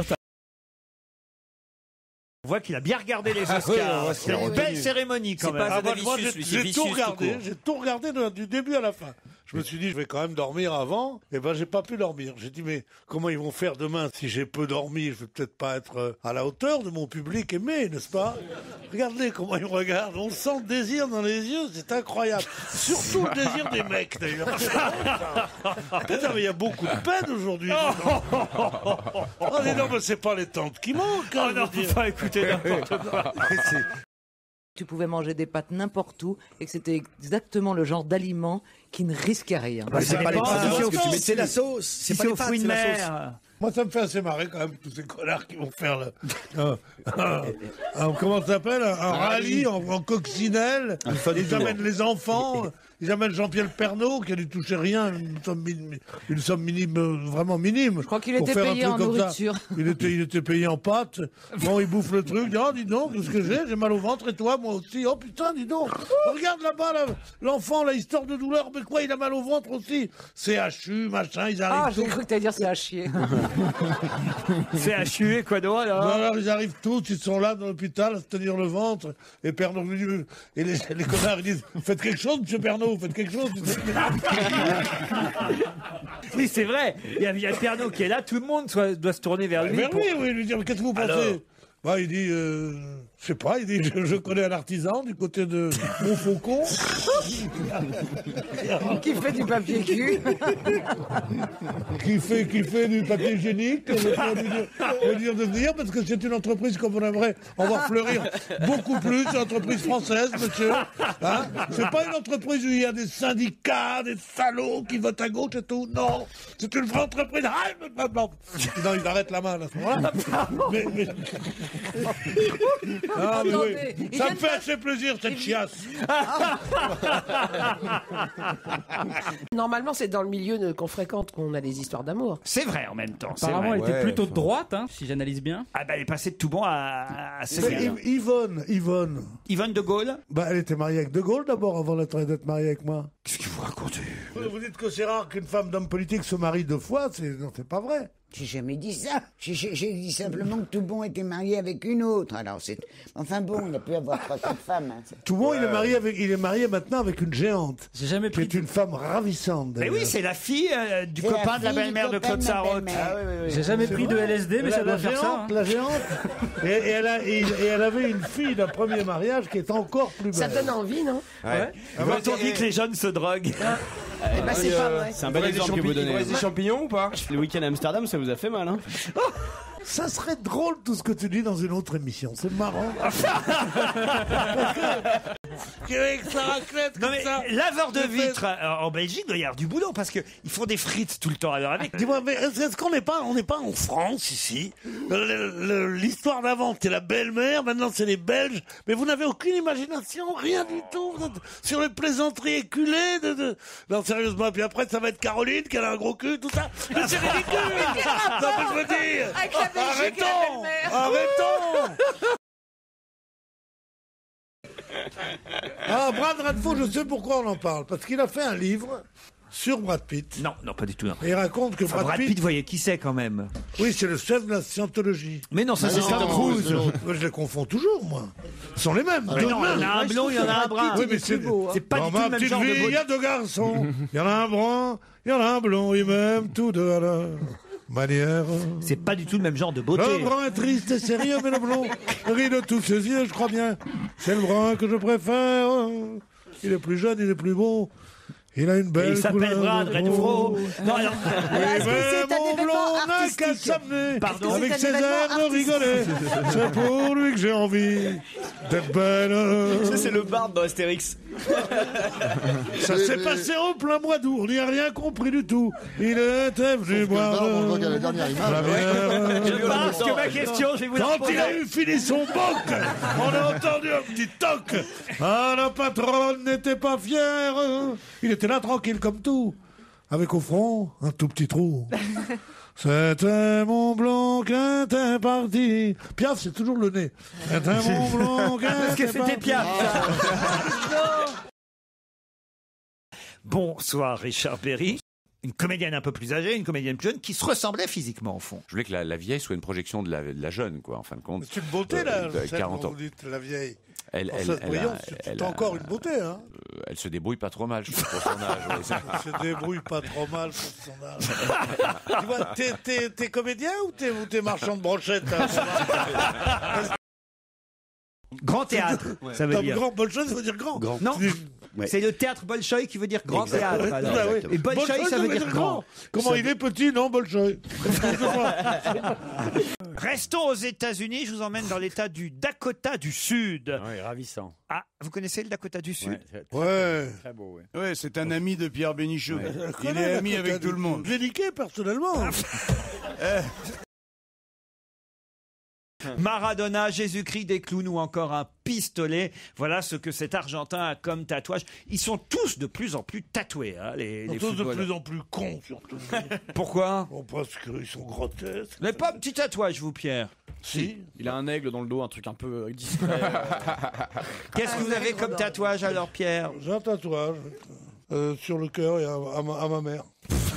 On voit qu'il a bien regardé les Ah oui, Oscars. on voit C'est une qu'il a belle retenu. cérémonie quand C'est même. pas- Ah, moi, Vicious, moi, j'ai lui, c'est j'ai vicious, tout tout regardé, court. j'ai tout regardé de- du début à la fin. Je me suis dit, je vais quand même dormir avant. Et ben, j'ai pas pu dormir. J'ai dit, mais comment ils vont faire demain si j'ai peu dormi? Je vais peut-être pas être euh, à la hauteur de mon public aimé, n'est-ce pas? Regardez comment ils me regardent. On sent le désir dans les yeux, c'est incroyable. Surtout le désir des mecs, d'ailleurs. C'est drôle, ça. Putain, mais il y a beaucoup de peine aujourd'hui. dis donc. Oh, mais non, mais c'est pas les tentes qui manquent. hein, Oh je non, veux dire. faut pas écouter n'importe quoi. Tu pouvais manger des pâtes n'importe où et que c'était exactement le genre d'aliment qui ne risquait rien. Bah, c'est Ça pas les dépend, pâtes, si c'est c'est ce au que tu fond, mets, c'est la sauce. Si C'est pas c'est les aux pâtes, fruits de c'est la sauce. mer. Moi, ça me fait assez marrer quand même, tous ces connards qui vont faire le, un, un- un- comment ça s'appelle, un, un rallye en, en coccinelle. Ils amènent les enfants, ils amènent Jean-Pierre Pernaut, qui a dû toucher rien, une somme, minime, une somme minime, euh, vraiment minime. Je crois qu'il était payé en nourriture. Il était, il était payé en pâtes. Bon, il bouffe le truc. Il dit, oh, dis donc, qu'est-ce que j'ai? J'ai mal au ventre et toi, moi aussi. Oh putain, dis donc. Regarde là-bas, là, l'enfant, là, il sort de douleur. Mais quoi, il a mal au ventre aussi? C H U, machin, ils arrivent. Ah, j'ai tous. cru que t'allais dire c'est à chier. C'est à chier, quoi donc alors Non, alors ils arrivent tous, ils sont là dans l'hôpital à se tenir le ventre. Et Pernod, et les, les connards, ils disent, faites quelque chose, monsieur Pernod, faites quelque chose. Oui, c'est vrai. Il y a, il y a Pernod qui est là, tout le monde soit- doit se tourner vers lui. Vers pour- lui, oui, lui dire, qu'est-ce que vous pensez? Alors Bah, il dit, euh, je sais pas, il dit, je, je connais un artisan du côté de Montfaucon. Qui fait du papier cul. qui fait, qui fait du papier hygiénique. On va lui dire, on va lui dire de venir parce que c'est une entreprise comme on aimerait en voir fleurir beaucoup plus. C'est une entreprise française, monsieur. Hein, c'est pas une entreprise où il y a des syndicats, des salauds qui votent à gauche et tout. Non, c'est une vraie entreprise. Ah, non, non. Non, il arrête la main là, à ce moment-là. Mais, mais... Ah, mais oui. Attendez, il Ça vient me de fait pas- assez plaisir cette chiasse. Normalement, c'est dans le milieu de- qu'on fréquente qu'on a des histoires d'amour. C'est vrai en même temps. c'est Apparemment, vrai. elle était Ouais, plutôt de faut- droite, hein, si j'analyse bien. Ah bah elle est passée de tout bon à, à C'est Séville. Yv- Yvonne, Yvonne. Yvonne de Gaulle. Bah, elle était mariée avec De Gaulle d'abord avant d'être d'être mariée avec moi. Qu'est-ce que vous racontez? Vous dites que c'est rare qu'une femme d'homme politique se marie deux fois, c'est non, c'est pas vrai. J'ai jamais dit ça. J'ai- J'ai j'ai dit simplement que Toubon était marié avec une autre. Alors c'est. Enfin bon, il a pu avoir trois quatre femmes. hein. Tout le monde, il est marié avec, il est marié maintenant avec une géante. J'ai jamais Qui pris. est une femme ravissante. Mais d'ailleurs. oui, c'est la fille euh, du C'est la copain de la fille du belle-mère de copain Claude de ma Sarraute. belle-mère. Ah oui, oui, oui. J'ai jamais C'est pris de vrai. L S D, mais la, ça doit la faire géante, ça. hein. La géante. et, et elle a, et, et elle avait une fille d'un premier mariage qui est encore plus belle. Ça donne envie, non? Ouais. Quand on dit que les jeunes se droguent. Eh ben, c'est pas vrai. C'est un bel exemple que vous donnez. des champignons ou pas? Le week-end à Amsterdam, ça vous a fait mal, hein? Ça serait drôle tout ce que tu dis dans une autre émission. C'est marrant. Avec sa raclette Non comme mais ça. laveur de Je fais- vitres euh, en Belgique, il doit y avoir du boulot parce qu'ils font des frites tout le temps. Alors avec. Dis-moi, mais est-ce qu'on n'est pas, on n'est pas en France ici? Le- le- L'histoire d'avant, c'était la belle-mère, maintenant c'est les Belges. Mais vous n'avez aucune imagination, rien du tout. Vous êtes sur les plaisanteries éculées de, de... Non, sérieusement. Puis après, ça va être Caroline qui a un gros cul, tout ça. Mais c'est ridicule. Non, mais je veux dire. Avec la Belgique et la Arrêtons. belle-mère. Arrêtons. Ah, Brad Radford, je sais pourquoi on en parle. Parce qu'il a fait un livre sur Brad Pitt. Non, non, pas du tout. Non. Et il raconte que Enfin, Brad, Brad Pitt... Pitt, voyez qui c'est quand même. Oui, c'est le chef de la scientologie. Mais non, ça c'est non, Tom Cruise. Moi, je les confonds toujours, moi. Ce sont les mêmes. Mais deux non, mêmes. il y en a un blond, il y en a un brun. Oui, mais c'est C'est pas Dans du tout ma le même petite genre de vie, il y beauté. a deux garçons. Il y en a un brun, il y en a un blond, ils m'aiment tous deux à leur manière. C'est pas du tout le même genre de beauté. Le brun est triste et sérieux, mais le blond rit de tous ses yeux, je crois bien. C'est le brun que je préfère. Il est plus jeune, il est plus beau. Il a une Et belle il s'appelle couleur Brad de Redfro. peau. Non, alors. Oui, Est-ce que mais c'est un mon événement blond n'a artistique qu'à s'amener Pardon avec C'est un ses événement airs de artistique. rigoler. C'est pour lui que j'ai envie d'être belle. Ça, c'est le barbe dans Astérix. Ça s'est passé au plein mois d'août, on n'y a rien compris du tout. Il était venu boire on voit qu'à la dernière image. la bière. Je pense que ma question, je vais vous la Quand il a reposer. eu fini son boc, on a entendu un petit toc. Ah, la patronne n'était pas fière. Il était là tranquille comme tout, avec au front un tout petit trou. C'était mon blond qui était parti. Piaf, c'est toujours le nez. C'était mon blond qui Parce que était c'était parti. Piaf. Bonsoir Richard Berry. Une comédienne un peu plus âgée, une comédienne plus jeune, qui se ressemblait physiquement au fond. Je voulais que la, la vieille soit une projection de la, de la jeune, quoi, en fin de compte. C'est une beauté, Euh, là, de celle quarante dont ans. vous dites, la vieille. Elle, elle, Françoise elle, Brouillon, a- c'est elle c'est a- encore une beauté, hein. euh, elle se débrouille pas trop mal, je trouve, pour son âge. ouais, ça. Elle se débrouille pas trop mal pour son âge. Tu vois, t'es, t'es, t'es comédien ou t'es, ou t'es marchand de brochettes hein, Grand théâtre, ça veut T'as dire. Grand, bonne chose, ça veut dire grand. Non. Tu dis, C'est le théâtre Bolchoï qui veut dire grand Exactement. théâtre. alors. Ah oui. Et Bolchoï, Bolchoï, ça veut dire grand. Comment Ça il veut- est petit, non, Bolchoï? Restons aux États-Unis. Je vous emmène dans l'État du Dakota du Sud. Oui, ravissant. Ah, vous connaissez le Dakota du Sud? Ouais. Très beau, oui. Ouais, c'est un ami de Pierre Bénichou. Je Il connais est la ami Côte avec d'Azur. tout le monde. Je l'ai niqué personnellement. Maradona, Jésus-Christ, des clowns ou encore un pistolet. Voilà ce que cet Argentin a comme tatouage. Ils sont tous de plus en plus tatoués, hein, les, Ils les sont tous de footballeurs. plus en plus cons, surtout. Pourquoi? Bon, parce qu'ils sont grotesques. Vous n'avez pas un petit tatouage, vous, Pierre? Si. Il a un aigle dans le dos, un truc un peu discret. Qu'est-ce que vous avez comme tatouage alors, Pierre? J'ai un tatouage euh, sur le cœur et à, à ma, à ma mère.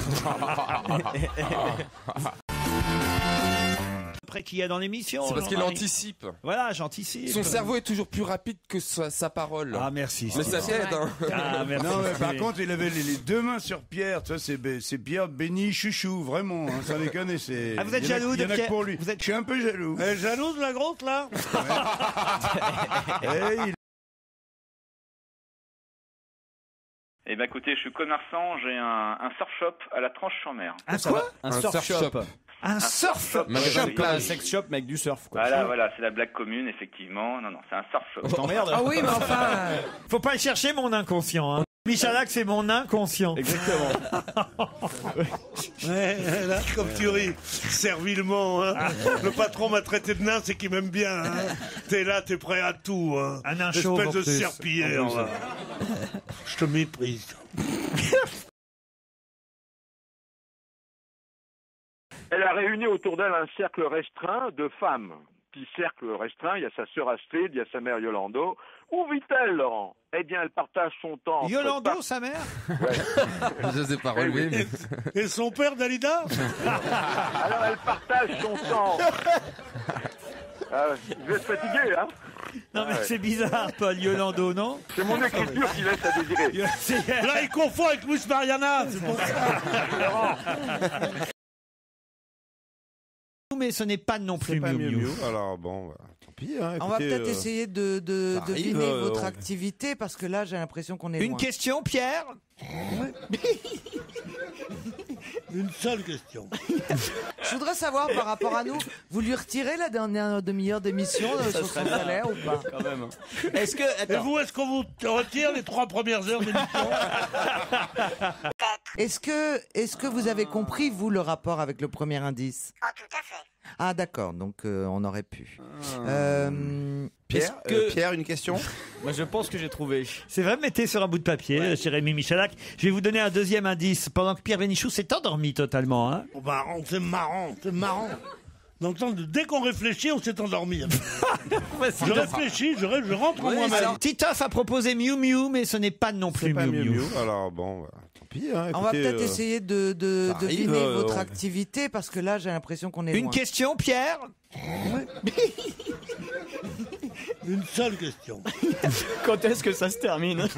Après qu'il y a dans l'émission. C'est parce qu'il Jean-Marie. anticipe. Voilà, j'anticipe. Son cerveau est toujours plus rapide que sa, sa parole. Ah, merci. Mais Steve. ça t'aide, hein. Ah, merci. Non, mais par Steve. contre, il avait les, les deux mains sur Pierre. Tu vois, c'est, Bé- c'est Pierre béni chouchou, vraiment. Hein, sans déconner, c'est. Ah, vous êtes il y en a- jaloux il y en de a que Pierre pour lui. Vous êtes- Je suis un peu jaloux. Elle est jalouse, la grosse, là? Eh, il- Eh ben écoutez, je suis commerçant, j'ai un, un surf shop à la Tranche-sur-Mer. Un quoi? Un, Un surf, surf shop. shop. Un surf shop. Magasin de Oui. plage. Un sex shop, mais avec du surf, quoi. Voilà, voilà, c'est la blague commune, effectivement. Non, non, c'est un surf shop. Je t'emmerde. Ah oui, mais enfin. Faut pas le chercher, mon inconscient. Hein. Michalak, c'est mon inconscient. Exactement. Ouais, là, comme tu ris, servilement. Hein. Le patron m'a traité de nain, c'est qu'il m'aime bien. Hein. T'es là, t'es prêt à tout. Hein. Un nain chauve, Espèce en de plus. serpillière. En plus. là. Je te méprise. Elle a réuni autour d'elle un cercle restreint de femmes. Petit cercle restreint, il y a sa sœur Astrid, il y a sa mère Yolando. Où vit-elle, Laurent? Eh bien, elle partage son temps. entre Yolando, par- sa mère? Je sais pas relever, mais. Et son père, Dalida? Alors, elle partage son temps. Ah, je vais être fatigué, hein? Non, mais Ouais. c'est bizarre, Paul Yolando, non? C'est mon écriture qui laisse à désirer. C'est- Là, il confond avec Miss Mariana. C'est pour ça. Mais ce n'est pas non plus C'est pas Miu mieux, Miu. mieux. Alors bon, bah, tant pis. Hein, On va écoutez, peut-être euh, essayer de, de ça arrive, deviner euh, votre on- activité parce que là j'ai l'impression qu'on est Une loin. question, Pierre? Une seule question. Je voudrais savoir par rapport à nous, vous lui retirez la dernière demi-heure d'émission euh, sur son salaire ou pas? Quand même. Est-ce que, Et vous, est-ce qu'on vous retire les trois premières heures d'émission? Est-ce que, est-ce que vous avez compris, vous, le rapport avec le premier indice? Oh, tout à fait. Ah d'accord, donc euh, on aurait pu. Euh, Pierre, est-ce que- euh, Pierre, une question. Moi, je pense que j'ai trouvé. C'est vrai, mettez sur un bout de papier, chez Rémi Michalak. Je vais vous donner un deuxième indice pendant que Pierre Bénichou s'est endormi totalement. Hein. Oh, marrant, c'est marrant, c'est marrant. Dans le temps, dès qu'on réfléchit, on s'est endormi. Je réfléchis, je, ré- je rentre en moi-même. Alors, Titoff a proposé Miu Miu, mais ce n'est pas non plus C'est pas Miu mieux, Miu. mieux. Alors bon, bah, tant pis. Hein, on va écoutez, peut-être euh, essayer de, de ça arrive, deviner euh, votre on- activité parce que là j'ai l'impression qu'on est Une loin. question, Pierre? Une seule question. Quand est-ce que ça se termine?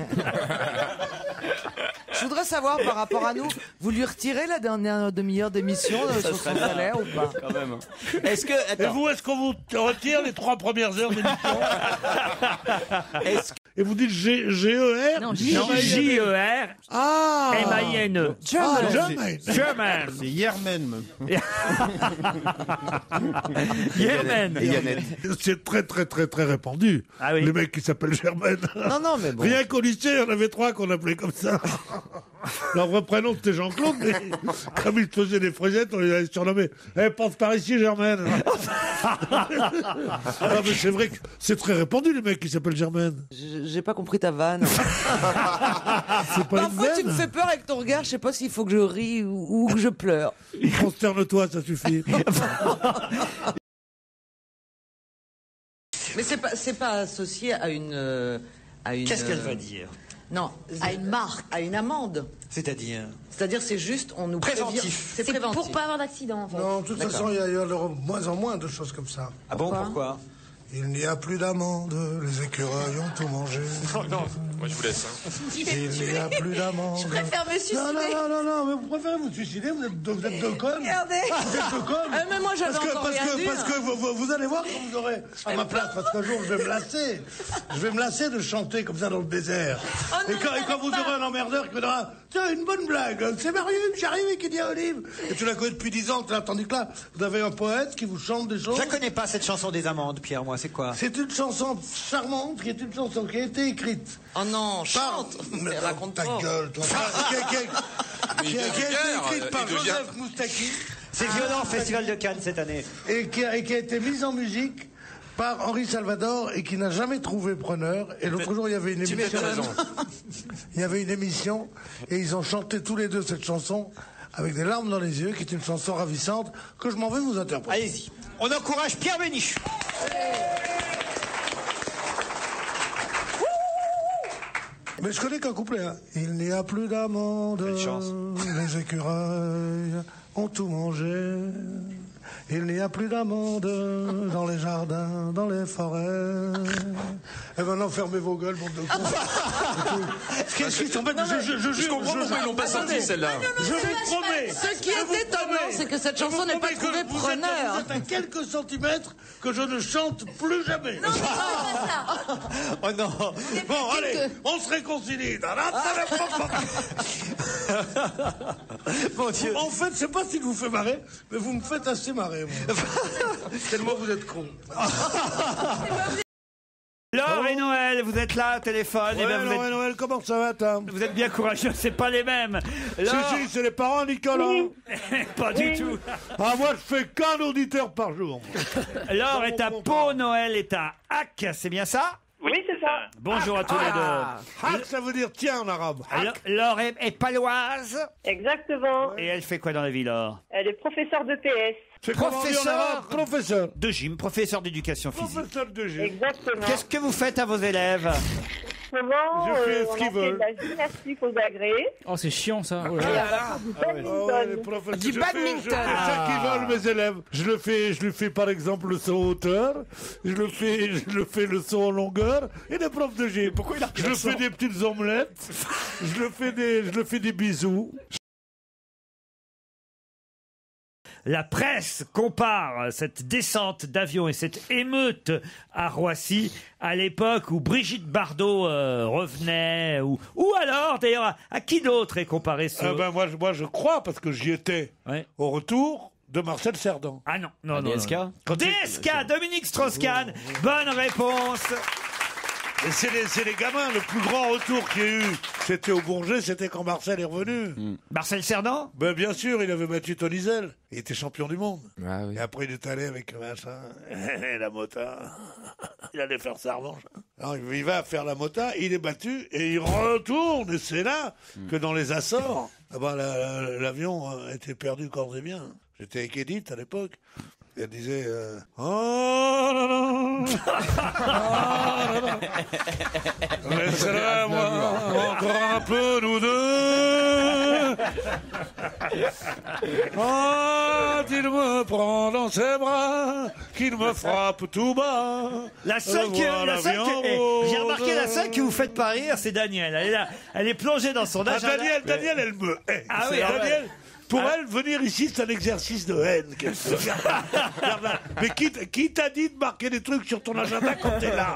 Je voudrais savoir par rapport à nous, vous lui retirez la dernière demi-heure d'émission euh, sur son salaire ou pas? Quand même. Est-ce que. Et Attends. vous, est-ce qu'on vous retire les trois premières heures d'émission? Est-ce Et vous dites G- G-E-R? Non, J E R Ah M I N E. Ah, German. German. C'est Yermen. Yermen. C'est très très très très répandu. Ah oui. Les mecs qui s'appellent Germaine. Non, non, mais bon. Rien qu'au lycée, il y en avait trois qu'on appelait comme ça. Leur vrai prénom, c'était Jean-Claude, mais comme ils faisaient des fraisettes, on les avait surnommés. Eh, passe par ici, Germaine. Ah, mais c'est vrai que c'est très répandu, les mecs qui s'appellent Germaine. J- J'ai pas compris ta vanne. C'est pas une Parfois tu me vanne. fais peur avec ton regard, je sais pas s'il faut que je rie ou, ou que je pleure. Consterne-toi, ça suffit. Mais c'est pas, c'est pas associé à une. euh, à une Qu'est-ce qu'elle euh, va dire? Non, à une marque, à une amende. C'est-à-dire? C'est-à-dire c'est juste on nous Préventif. prévient- C'est C'est préventif. pour pas avoir d'accident, en fait. Non, de toute D'accord. façon, il y a il y a de moins en moins de choses comme ça. Ah bon, pourquoi? Il n'y a plus d'amende, les écureuils ont tout mangé. Moi, je vous laisse. Hein. Il n'y a plus d'amande. Je préfère me suicider. Non, non, non, non, non, mais vous préférez vous suicider, vous êtes deux, vous êtes deux connes. Regardez. Vous êtes deux connes. Euh, mais moi, j'avais parce que, encore parce rien que, dit, Parce hein. que vous, vous, vous allez voir quand vous aurez à ma place, parce qu'un jour, je vais me lasser. Je vais me lasser de chanter comme ça dans le désert. Oh et non, quand, et quand vous aurez un emmerdeur qui me dira, tiens, une bonne blague, c'est Marius, j'arrive et qui dit à Olive. Et tu la connais depuis dix ans, tandis que là, vous avez un poète qui vous chante des choses. Je la connais pas, cette chanson des amandes, Pierre, moi, c'est quoi? C'est une chanson charmante, qui est une chanson qui a été écrite. Oh non, chante. Mais raconte ta pas. gueule, toi. Qui a, qui a- qui a- qui a été écrite par Joseph Moustaki. C'est violent, Festival de Cannes cette année. Et qui, a, et qui a été mise en musique par Henri Salvador et qui n'a jamais trouvé preneur. Et l'autre jour, il y avait une Tu émission. m'étonnes. Il y avait une émission et ils ont chanté tous les deux cette chanson avec des larmes dans les yeux, qui est une chanson ravissante que je m'en vais vous interpréter. Allez-y. On encourage Pierre Bénichou. Mais je connais qu'un couplet. Hein. Il n'y a plus d'amandes, les écureuils ont tout mangé. Il n'y a plus d'amandes dans les jardins, dans les forêts. Et maintenant, fermez vos gueules, bande de cons. Qu'est-ce qu'ils sont bêtes? Je, je, je, Je comprends pourquoi ils l'ont pas sorti, celle-là. Je vous promets. Ce qui je vous est étonnant, promets, c'est que cette je vous chanson n'est pas promets que trouvée vous êtes- preneur. Vous êtes à quelques centimètres que je ne chante plus jamais. Oh non. Bon, allez, on se réconcilie. Mon Dieu. En fait, je sais pas si vous fait marrer, mais vous me faites assez marrer, moi. Tellement vous êtes con. Laure et Noël, vous êtes là au téléphone. Ouais, eh ben, vous, Noël, êtes, Noël, comment ça va, Tom? vous êtes bien courageux, c'est pas les mêmes. Si, Laure, si, c'est les parents, Nicolas. pas du tout. Ah, moi, je fais qu'un auditeur par jour. Laure est à Pau, Noël est à Hack, c'est bien ça? Oui, c'est ça. Bonjour à tous les deux. Hack, ça veut dire tiens en arabe. La- Laure est, est paloise. Exactement. Et elle fait quoi dans la vie, Laure? Elle est professeure de P S. C'est comment on dit en arabe? Professeur. De gym, professeur d'éducation physique. Professeur de gym. Exactement. Qu'est-ce que vous faites à vos élèves? Comment Je fais euh, ce on qu'ils a fait veulent. de la gymnastique aux agrès. Oh, c'est chiant ça. Oh là Et là. à la du Ah ouais, les badminton. professeurs, Du je fais- badminton. Je fais ça qu'ils veulent, mes élèves. Je le fais, je lui fais par exemple le saut en hauteur. Je le fais, je le fais le saut en longueur. Et des profs de gym. Pourquoi il a Je le fais des petites omelettes. Je le fais des, je le fais des bisous. La presse compare cette descente d'avion et cette émeute à Roissy à l'époque où Brigitte Bardot euh, revenait, ou, ou alors, d'ailleurs, à, à qui d'autre est comparé ce... Ah ben moi, je- moi, je crois parce que j'y étais Ouais. au retour de Marcel Cerdan. Ah non, non, non. D S K? non. D S K, Dominique Strauss-Kahn. Bonne réponse. Et c'est les, c'est les gamins, le plus grand retour qu'il y a eu, c'était au Bourget, c'était quand Marcel est revenu. Marcel Cerdan? Ben bien sûr, il avait battu Tony Zell. Il était champion du monde. Ah oui. Et après, il est allé avec machin, la mota. Il allait faire sa revanche. Alors, il va faire la mota, il est battu, et il retourne. Et c'est là que dans les Açores, ah ben, la- la- l'avion euh, était perdu corps et bien. J'étais avec Edith à l'époque. Elle disait euh, oh là là, oh là là, laissez-la-moi encore un peu nous deux. Oh, qu'il me prend dans ses bras, qu'il me frappe tout bas. La seule qui, Revoir la seule l'avion qui- eh, j'ai rose. remarqué la seule qui vous fait pas rire, c'est Daniel. Elle est là, elle est plongée dans son Ah, agenda. Daniel, Daniel, elle me hait. Ah oui, C'est ah ouais. Daniel, pour Ah. elle, venir ici, c'est un exercice de haine. qu'elle fait. Regarde là, regarde là. Mais qui, t- qui t'a dit de marquer des trucs sur ton agenda quand t'es là?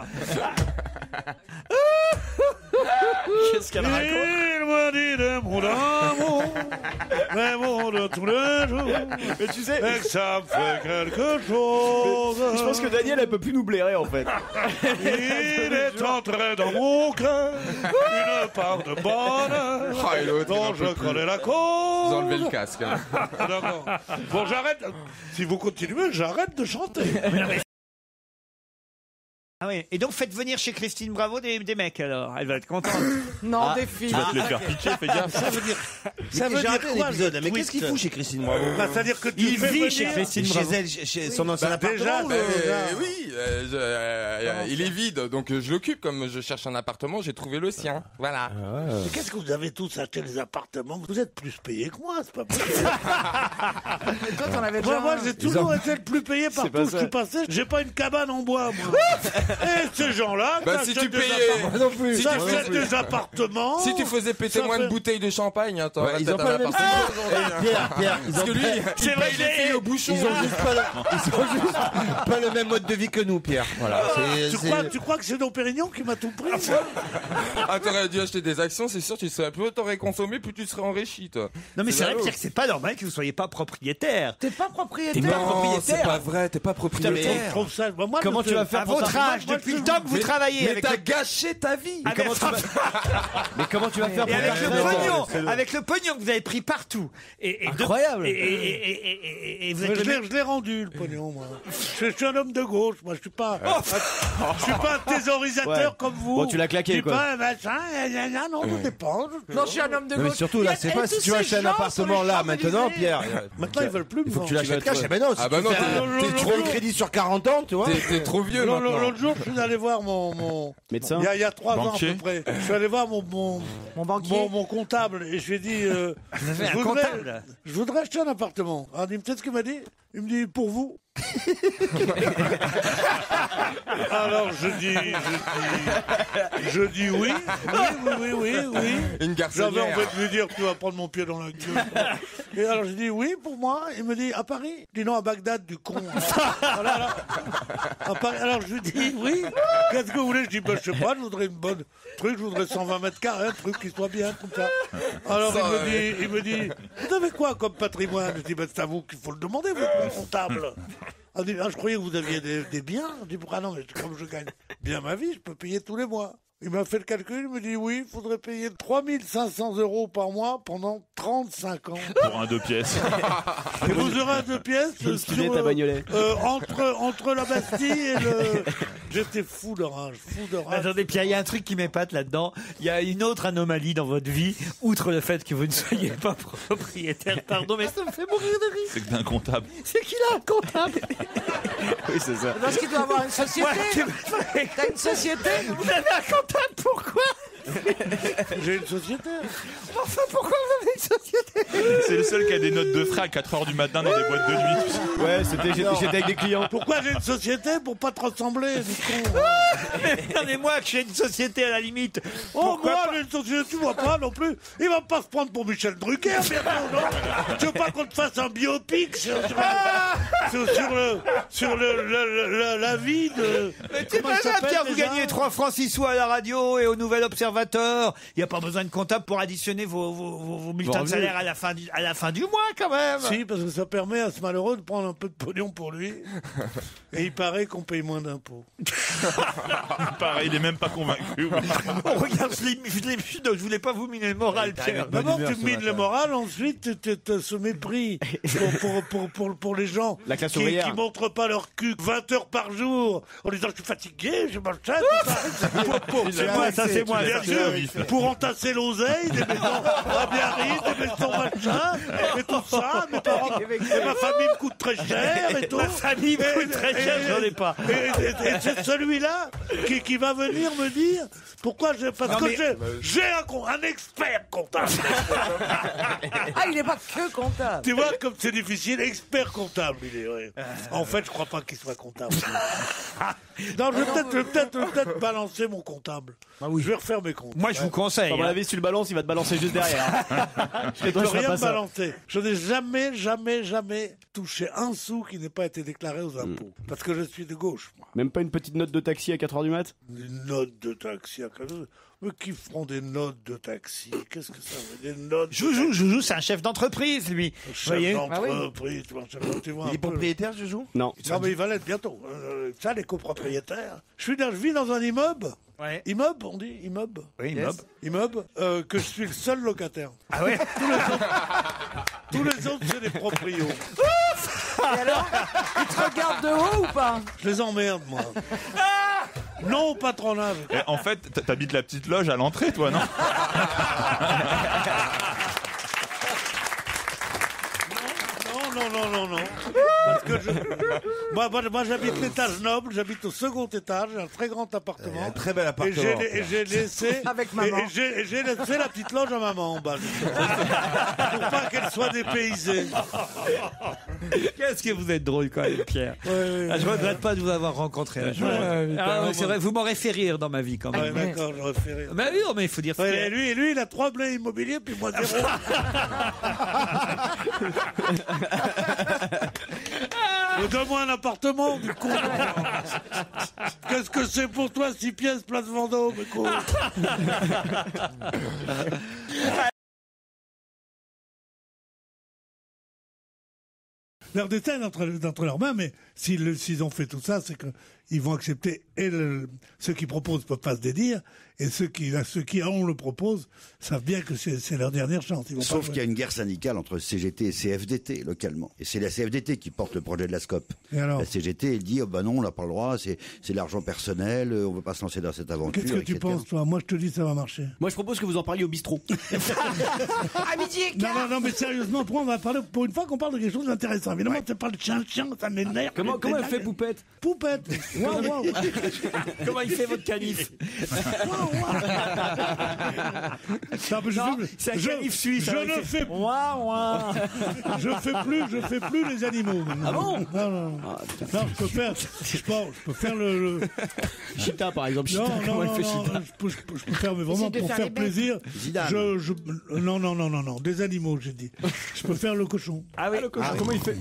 Qu'est-ce qu'elle raconte? Il m'a dit de mon amour, des mots de tous les jours. Mais tu sais, Et que ça me fait quelque chose. je pense que Daniel, elle peut plus nous blairer en fait. Il est entré dans mon cœur une part de bonheur Ah, et l'autre, il en dont peut je plus. connais la cause. Vous enlevez le casque. Hein. D'accord. Bon, j'arrête. Si vous continuez, j'arrête de chanter. Ah oui. Et donc faites venir chez Christine Bravo des, des mecs alors. Elle va être contente. Non, Ah. des filles. Tu vas te les faire piquer, fais gaffe. Ça veut dire. Ça veut J'ai dire raté un quoi, épisode, ce mais qu'est-ce qu'il twist fout chez Christine Bravo? Bah, c'est-à-dire que tu Il fais vit venir- chez Christine Chez Bravo. elle, chez chez son ancien Bah, appartement. déjà, ou bah, le- Euh, oui, euh, je- euh, il est vide, donc euh, je l'occupe. Comme je cherche un appartement, j'ai trouvé le sien. Voilà. Mais qu'est-ce que vous avez tous acheté des appartements? Vous êtes plus payés que moi, c'est pas possible. Et toi, t'en avais déjà Moi, moi un. j'ai toujours été le plus payé par C'est pas tout ce ça. qui passait. J'ai pas une cabane en bois, moi. Et ces gens-là, Bah, ça si achète tu des payais- appartements. Moi non plus. Ça Si tu achète faisais- des appartements. Si tu faisais péter Ça moins de fait- bouteilles de champagne, hein, t'aurais Ouais, ils peut-être ont un pas le même- appartement Ah aujourd'hui. Eh, Pierre, Pierre, ils Parce ont que lui, pas- il C'est vrai paye les que filles au bouchon. Ils ont juste pas le, ils ont juste pas le même mode de vie que nous, Pierre. Voilà. c'est- Tu c'est- crois, tu crois que c'est Dom Pérignon qui m'a tout pris? Ah, t'aurais dû acheter des actions, c'est sûr, tu serais plus t'aurais consommé, plus tu serais enrichi, toi. Non mais c'est vrai, ballot. Pierre, que c'est pas normal que vous soyez pas propriétaire. T'es pas T'es propriétaire. pas propriétaire. C'est pas vrai, t'es pas Putain, mais propriétaire. je trouve ça. Moi, Comment je- tu vas faire à pour votre ça âge, Moi, depuis le temps que vous Mais- travaillez mais avec t'as le... gâché ta vie. Ah, mais comment tu vas- Mais comment tu vas faire Et pour avec faire le ça pognon, avec le pognon que vous avez pris partout. Et, et de- Incroyable. Et, et- et- et- et- et vous Mais êtes je le l'ai- mec- je l'ai rendu le pognon, moi. Je, je suis un homme de gauche, moi. Je suis pas. Je suis pas un thésaurisateur Ouais. comme vous. Bon, tu l'as claqué, Je suis quoi. pas un machin. gna, gna, gna, Non, tout dépend. Non, je suis un homme de Non, mais gauche. surtout Il y là, a- c'est et pas tous si tu ces achètes un gens appartement sur les là maintenant, Champs-Élysées. Pierre. Maintenant, ils veulent plus me Il faut que tu vendre. l'achètes cash. Eh ben non, si Ah tu bah non, fais t'es- un- t'es tu trop- prends le crédit sur quarante ans, tu vois. T'es t'es trop vieux L'autre maintenant. l'autre jour, je suis allé voir mon, mon Médecin. il y a, il y a trois Banquier. ans à peu près. Je suis allé voir mon mon Mon banquier. mon, mon comptable et je lui ai dit euh, Vous avez je un voudrais- comptable je voudrais acheter un appartement. Alors il me sait ce qu'il m'a dit. Il me dit pour vous. Alors je dis je dis je dis oui oui oui oui oui oui. Une J'avais garçonnière. envie de lui dire tu vas prendre mon pied dans la gueule. Et alors je dis oui pour moi. Il me dit à Paris. Je dis non à Bagdad du con. Voilà, alors, à Paris. Alors je lui dis oui. Qu'est-ce que vous voulez? Je dis ben, je sais pas. Je voudrais une bonne truc. Je voudrais cent vingt mètres carrés, un truc qui soit bien comme ça. Alors Ça, il me ouais. dit il me dit vous avez quoi comme patrimoine? Je dis ben c'est à vous qu'il faut le demander. Vous êtes mon comptable. Ah, dit, ah, je croyais que vous aviez des, des biens. Je dis, ah non, mais comme je gagne bien ma vie, je peux payer tous les mois. Il m'a fait le calcul, il me dit, oui, il faudrait payer trois mille cinq cents euros par mois pendant trente-cinq ans. Pour un deux pièces. Et vous aurez un deux pièces Une sur, Spinette à Bagnolet. euh, entre, entre la Bastille et le... J'étais fou de rage, fou de rage. Attendez, Pierre, il y a un truc qui m'épate là-dedans. Il y a une autre anomalie dans votre vie, outre le fait que vous ne soyez pas propriétaire. Pardon, mais ça me fait mourir de rire. C'est que t'es un comptable. C'est qu'il a un comptable. Oui, c'est ça. Parce qu'il doit avoir une société. Ouais, T'as une société? vous avez un comptable, pourquoi? J'ai une société. Enfin, pourquoi vous avez une société? C'est le seul qui a des notes de frais à quatre heures du matin dans des boîtes de nuit. Ouais, c'était j'étais j'étais avec des clients. Pourquoi j'ai une société? Pour pas te ressembler, du con. Non mais moi que j'ai une société à la limite. Oh, Pourquoi moi, pas j'ai une société, tu vois pas non plus. Il va pas se prendre pour Michel Drucker, bientôt, non? Tu veux pas qu'on te fasse un biopic sur, sur, sur, sur le, sur le, le- le- le- la vie de... Mais t'es comment pas il là, s'appelle, Pierre, vous déjà gagnez trois francs six sous à la radio et au Nouvel Observateur. Il n'y a pas besoin de comptable pour additionner vos, vos, vos, vos bulletins de Bon, salaire à la, fin du, à la fin du mois, quand même. Si, parce que ça permet à ce malheureux de prendre un peu de pognon pour lui. Et il paraît qu'on paye moins d'impôts. Pareil, il est même pas convaincu. Oh, regarde, je, l'ai- je, l'ai- je voulais pas vous miner le moral, Pierre. D'abord, tu mines le moral, ensuite, tu tu- ce mépris pour, pour, pour, pour, pour les gens La classe qui, ouvrière. qui montrent pas leur cul vingt heures par jour en disant je suis fatigué, je mange ça, tout ça. Pour, pour, C'est moi, ça, c'est moi, bien ça, sûr, c'est moi. pour entasser l'oseille, des maisons à Biarritz, des maisons machin, et tout ça. Mes parents, et ma famille me coûte très cher et tout. Ma famille me coûte très cher, Et- j'en ai pas. Et, et- et c'est celui-là qui, qui va venir me dire pourquoi j'ai. Parce Non, que mais- j'ai, j'ai un, con- un expert comptable. Ah, il n'est pas que comptable. Tu vois comme c'est difficile, expert comptable, il est. Ouais. En fait, je crois pas qu'il soit comptable. Non, je vais peut-être, je vais peut-être, je vais peut-être balancer mon comptable. Je vais refaire mes comptes. Moi, je vous conseille. À mon hein. avis, si tu le balances, il va te balancer juste derrière. Je ne peux rien me balancer. Je n'ai jamais, jamais, jamais touché un sou qui n'ait pas été déclaré aux impôts. Parce que je suis de gauche, moi. Même pas une petite note de taxi à quatre heures du mat? Des notes de taxi à quinze. Mais qui feront des notes de taxi? Qu'est-ce que ça veut dire? Des notes de Joujou, taxi. Joujou, c'est un chef d'entreprise, lui. Vous Chef voyez d'entreprise, tu vois, chef d'entreprise, tu vois Il un est peu. propriétaire, Joujou? Non. Non, mais il va l'être bientôt. Euh, ça, les copropriétaires. Je, suis dans, je vis dans un immeuble. Ouais. Immeuble, on dit Immeuble. Oui, immeuble. Immeuble, euh, que je suis le seul locataire. Ah ouais? Tous les autres, tous les autres c'est des proprios. Et alors, il te regarde de haut ou pas? Je les emmerde, moi. Non au patronage. Et en fait, t- t'habites la petite loge à l'entrée, toi, non? Non, non, non, non, non. Parce que je... Moi, moi, moi, j'habite l'étage noble, j'habite au second étage, un très grand appartement. Un très bel appartement. Et j'ai, et j'ai laissé... Avec et- maman. Et, j'ai, et j'ai laissé la petite loge à maman en bas. Pour pas qu'elle soit dépaysée. Qu'est-ce que vous êtes drôle quand même, Pierre. Ah, je regrette pas de vous avoir rencontré un jour. Ouais, Ah, ouais, c'est vrai, vous m'aurez fait rire dans ma vie quand Ouais, même. d'accord, j'aurais fait rire. Bah oui, non, mais il faut dire Ouais, ce et lui, et lui, il a trois blés immobiliers, puis moi zéro. Mais donne-moi un appartement, du con. Qu'est-ce que c'est pour toi, six pièces, place Vendôme, écoute. Leur destin est entre, entre leurs mains, mais s'ils, le- s'ils ont fait tout ça, c'est qu'ils vont accepter, et le- ceux qui proposent ne peuvent pas se dédire, et ceux qui, ceux qui on le propose savent bien que c'est, c'est leur dernière chance. Ils vont Sauf pas qu'il y a une guerre syndicale entre C G T et C F D T localement. Et c'est la C F D T qui porte le projet de la SCOP. Et alors La C G T, elle dit, oh bah non, on n'a pas le droit, c'est, c'est l'argent personnel, euh, on ne veut pas se lancer dans cette aventure. Qu'est-ce que tu et cetera. penses, toi? Moi, je te dis, ça va marcher. Moi, je propose que vous en parliez au bistrot. À midi et Non, quart. non, non, mais sérieusement, pour, on va parler, pour une fois qu'on parle de quelque chose d'intéressant. Évidemment, c'est pas le chien-chien, ça m'énerve. Comment, comment elle fait Poupette? Poupette. Waouh, waouh. Comment il fait votre canif? Non, mais je Non, fais- c'est un je- canif suisse. Je alors, ne il fait- fais Ouah, ouah. Je fais plus, je fais plus les animaux. Maintenant. Ah bon? Non, non, non. Non, je peux faire, je peux, je peux faire le. le... Chita, par exemple. Chita, Non, non, comment elle non, fait non, Chita? je peux, je peux, je peux faire, mais vraiment Essaye de pour faire faire les bêtes. plaisir. Zidane. Je, je, non, non, non, non, non, des animaux, j'ai dit. Je peux faire le cochon. Ah oui. Ah, comment il fait?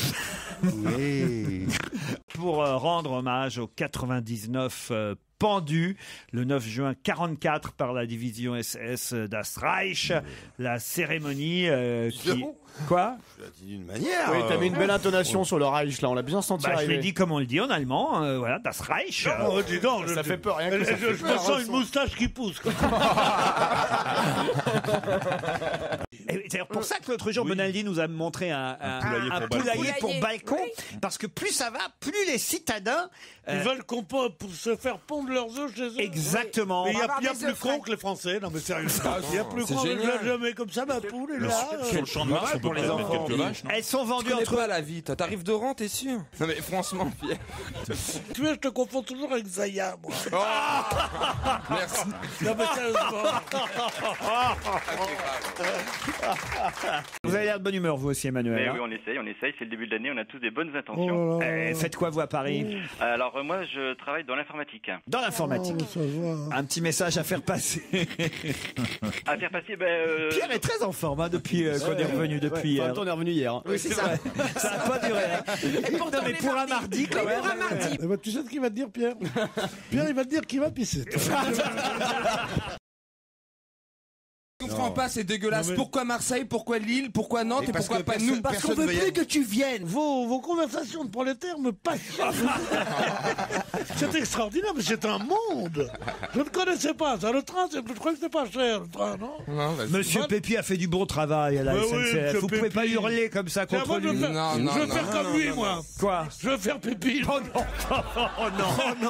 Oui. Pour euh, rendre hommage aux quatre-vingt-dix-neuf euh, pendus, le neuf juin quarante-quatre par la division S S Das Reich, la cérémonie euh, qui... Quoi? Tu l'as dit d'une manière. Oui, t'as euh, mis une belle intonation sur le Reich, là, on l'a bien senti Bah, je arriver. l'ai dit comme on le dit en allemand, euh, voilà, Das Reich. Oh, dis donc, Ça je- fait peur, rien que je, ça je, fait je me peur, sens hein, une ça. moustache qui pousse. quoi. Et C'est pour ça que l'autre jour, Bonaldi nous a montré un, un- poulailler un pour poulailler balcon. pour balcon, parce que plus ça va, plus les citadins... Ils euh, veulent qu'on po- pour se faire pondre leurs œufs chez eux. Exactement. Mais il y a, avoir il y a des plus œufs con frais. que les Français. Non, mais sérieusement. Il y a plus c'est con que génial. je mets comme ça ma poule est là. euh. Sur le champ de Mars, on peut pour les peut-être mettre enfants. quelques vaches, non? Elles sont Tu vendues connais entre... pas la vie, toi. T'arrives de rang, t'es sûr? Non mais franchement, Pierre. Tu vois, je te confonds toujours avec Zaya, moi. Merci. Non, mais sérieusement. Vous avez l'air de bonne humeur, vous aussi, Emmanuel. Mais hein oui, on essaye, on essaye. C'est le début de l'année, on a tous des bonnes Oh intentions. là là. Eh, faites quoi, vous, à Paris? Alors, euh, moi, je travaille dans l'informatique. Dans l'informatique. Oh, ça se voit. Un petit message à faire passer. À faire passer, ben. euh, Pierre est très en forme hein, depuis euh, qu'on est revenu depuis Enfin, hier. on est revenu hier. hein. Oui, c'est ça. Ça n'a pas duré. hein. Non, mais pour un mardi, quand même. Eh ben, tu sais ce qu'il va te dire, Pierre? Pierre, il va te dire qu'il va pisser. Je comprends pas, c'est dégueulasse. Non, mais- Pourquoi Marseille? Pourquoi Lille? Pourquoi Nantes? Mais Et parce pourquoi que pas personne- nous? Parce qu'on Personne veut veut y plus aller. que tu viennes. Vos, vos conversations de prolétaires me passionnent. C'est extraordinaire, mais c'est un monde. Je ne connaissais pas ça. Le train, c'est- je crois que c'était pas cher, le train, non? Non, vas-y. Monsieur Voilà. Pépi a fait du bon travail à la Ouais, S N oui, C F. monsieur Vous pouvez pas Pépi. hurler comme ça Tiens, contre moi, je veux lui. faire, Non, je non, veux non, faire non, comme non, lui, non, moi. Quoi? Je veux faire pipi. Oh non. Oh non.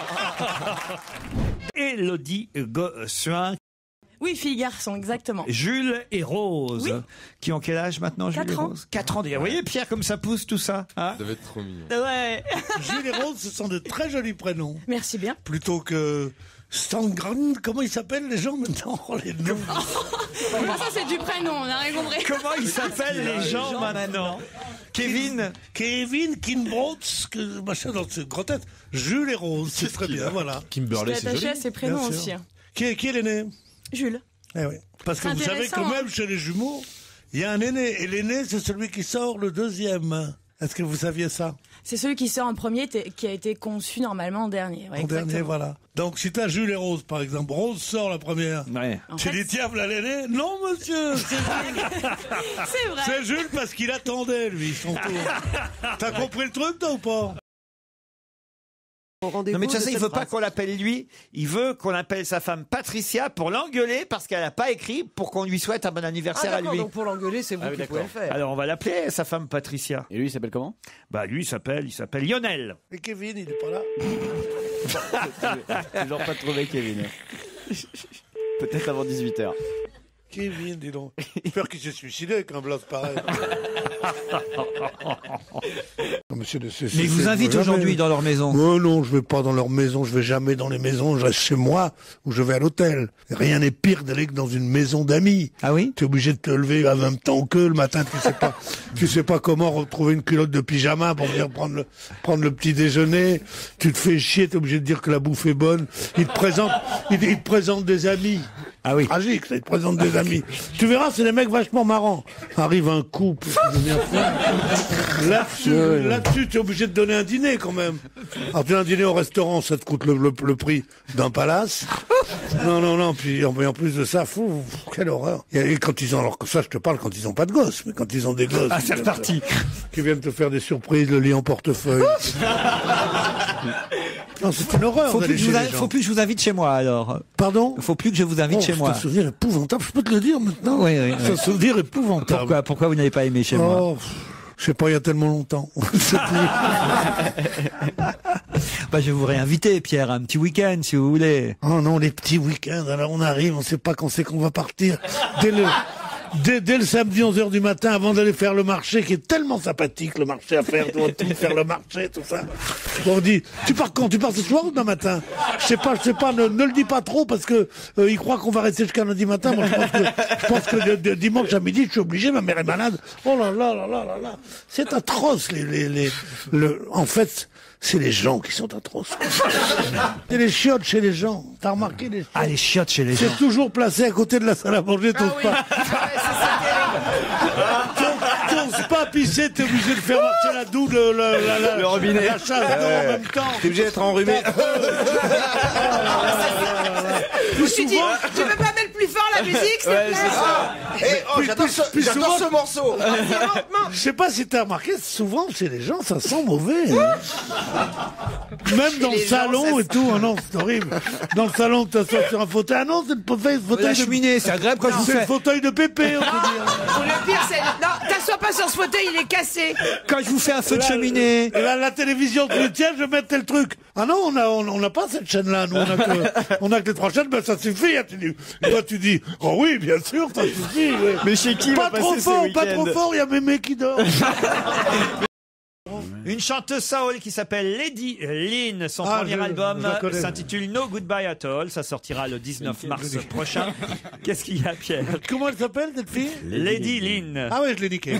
Élodie Gossuin, Oui, fille, garçon, exactement. Jules et Rose, Oui. qui ont quel âge maintenant, Jules Quatre et ans. Rose? Quatre ans déjà. Vous voyez, Pierre, comme ça pousse tout ça hein? Ça devait être trop mignon. Ouais. Jules et Rose, ce sont de très jolis prénoms. Merci bien. Plutôt que Stangran, comment ils s'appellent les gens maintenant? Oh, les noms. Comment ça, c'est du prénom, on a rien compris. Comment ils s'appellent les gens maintenant? Kevin Kevin Kinbrooks, que machin dans ce grotesque. Jules et Rose, c'est très bien, voilà. Kimberley, c'est attaché à ses prénoms Bien sûr. aussi. Qui est, qui est l'aîné? Jules. Eh oui. Parce que C'est vous savez que intéressant, même hein. chez les jumeaux, il y a un aîné. Et l'aîné, c'est celui qui sort le deuxième. Est-ce que vous saviez ça? C'est celui qui sort en premier, t- qui a été conçu normalement en dernier. Ouais, En dernier, exactement. voilà. Donc, si t'as Jules et Rose, par exemple, Rose sort la première. En Tu fait, dis, tiens, voilà l'aîné? Non, monsieur, c'est Jules. C'est vrai. C'est Jules parce qu'il attendait, lui, son tour. T'as compris le truc, toi, ou pas? Non mais de toute façon, il veut pas qu'on l'appelle lui, il veut qu'on appelle sa femme Patricia pour l'engueuler parce qu'elle a pas écrit pour qu'on lui souhaite un bon anniversaire Ah, à d'accord, lui. donc pour l'engueuler, c'est vous Ah oui, qui pouvez le d'accord. faire. Alors on va l'appeler sa femme Patricia. Et lui, il s'appelle comment? Bah lui il s'appelle, il s'appelle Lionel. Et Kevin, il est pas là? Toujours pas trouvé Kevin. Peut-être avant dix-huit heures. Kevin, dis donc. J'espère qu'il s'est suicidé avec un blase pareil. Non, monsieur de C C, Mais ils vous c'est- invitent jamais. aujourd'hui dans leur maison. Oh non, je vais pas dans leur maison, je vais jamais dans les maisons, je reste chez moi ou je vais à l'hôtel. Rien n'est pire d'aller que dans une maison d'amis. Ah oui? Tu es obligé de te lever à même temps que le matin, tu sais pas, tu sais pas comment retrouver une culotte de pyjama pour venir prendre le, prendre le petit déjeuner. Tu te fais chier, tu es obligé de dire que la bouffe est bonne. Ils te présentent, ils, ils te présentent des amis. Ah oui. Tragique, ça, ils te présentent des amis. Tu verras, c'est des mecs vachement marrants. Arrive un couple, qui devient fou. Là-dessus, là-dessus, tu es obligé de donner un dîner quand même. Alors, tu donnes un dîner au restaurant, ça te coûte le, le, le prix d'un palace. Non, non, non, puis en, en plus de ça, fou, quelle horreur. Et quand ils ont, alors que ça, je te parle quand ils ont pas de gosses, mais quand ils ont des gosses. Ah, c'est reparti. Qui viennent te faire des surprises, le lit en portefeuille. Non, c'est une horreur. Faut plus, d'aller que je chez vous les a- gens. faut plus que je vous invite chez moi alors. Pardon? Faut plus que je vous invite Oh, chez moi. C'est un souvenir épouvantable, je peux te le dire maintenant. Oui, oui, C'est un oui. souvenir épouvantable. Pourquoi, pourquoi vous n'avez pas aimé chez moi? Oh, pff, je sais pas, il y a tellement longtemps. C'est plus- Bah, je vais vous réinviter, Pierre, un petit week-end si vous voulez. Oh non, les petits week-ends, alors on arrive, on sait pas quand c'est qu'on va partir. Dès le, dès, dès le samedi onze heures du matin, avant d'aller faire le marché, qui est tellement sympathique, le marché à faire, tout, tout faire le marché, tout ça. On dit, tu pars quand? Tu pars ce soir ou demain matin? Je sais pas, je sais pas, ne, ne le dis pas trop parce que euh, ils croient qu'on va rester jusqu'à lundi matin. Moi, je pense que, je pense que de- de- dimanche à midi, je suis obligé, ma mère est malade. Oh là là là là là là. C'est atroce, les, les, les, le, en fait, c'est les gens qui sont atroces. C'est les chiottes chez les gens. T'as remarqué les chiottes? Ah, les chiottes chez les gens. C'est toujours placé à côté de la salle à manger, t'oses pas. T'oses pas pisser, t'es obligé de faire marcher la douille, le, la, la, la, Le robinet. la chasse d'eau en même temps. T'es obligé d'être enrhumé. Je me suis dit, tu peux pas mettre plus fort la musique, s'il te Ouais, plaît? c'est ça. Eh, oh, Puis- j'adore puis- ce, puis j'adore souvent- ce morceau. Je sais pas si t'as remarqué, souvent chez les gens, ça sent mauvais. hein. Même dans le les gens, salon ça et tout. Ah non, c'est horrible. Dans le salon, tu t'assois sur un fauteuil. Ah non, c'est le fauteuil, le fauteuil La de... cheminée, c'est agréable quand je vous C'est le fais. fauteuil de Pépé, on peut dire. Ou le pire, c'est. Non, t'assois pas sur ce fauteuil, il est cassé. Quand je vous fais un feu de Là, cheminée. La, la télévision, tu dis, tiens, je vais mettre tel truc. Ah non, on a, on, on n'a pas cette chaîne-là. Nous, on a que, on a que les trois chaînes, ben ça suffit. hein, tu dis. Et toi, tu dis, oh oui, bien sûr, ça suffit. ouais. Mais chez qui Pas va trop passer ses fort, pas week-ends trop fort, il y a mémé qui dort. Une chanteuse soul qui s'appelle Lady Lynn. Son Ah, premier je- album je la connais. s'intitule No Goodbye at All. Ça sortira le dix-neuf mars prochain. Qu'est-ce qu'il y a, Pierre? Comment elle s'appelle, cette fille? Lady Lynn. Ah ouais, je l'ai niqué.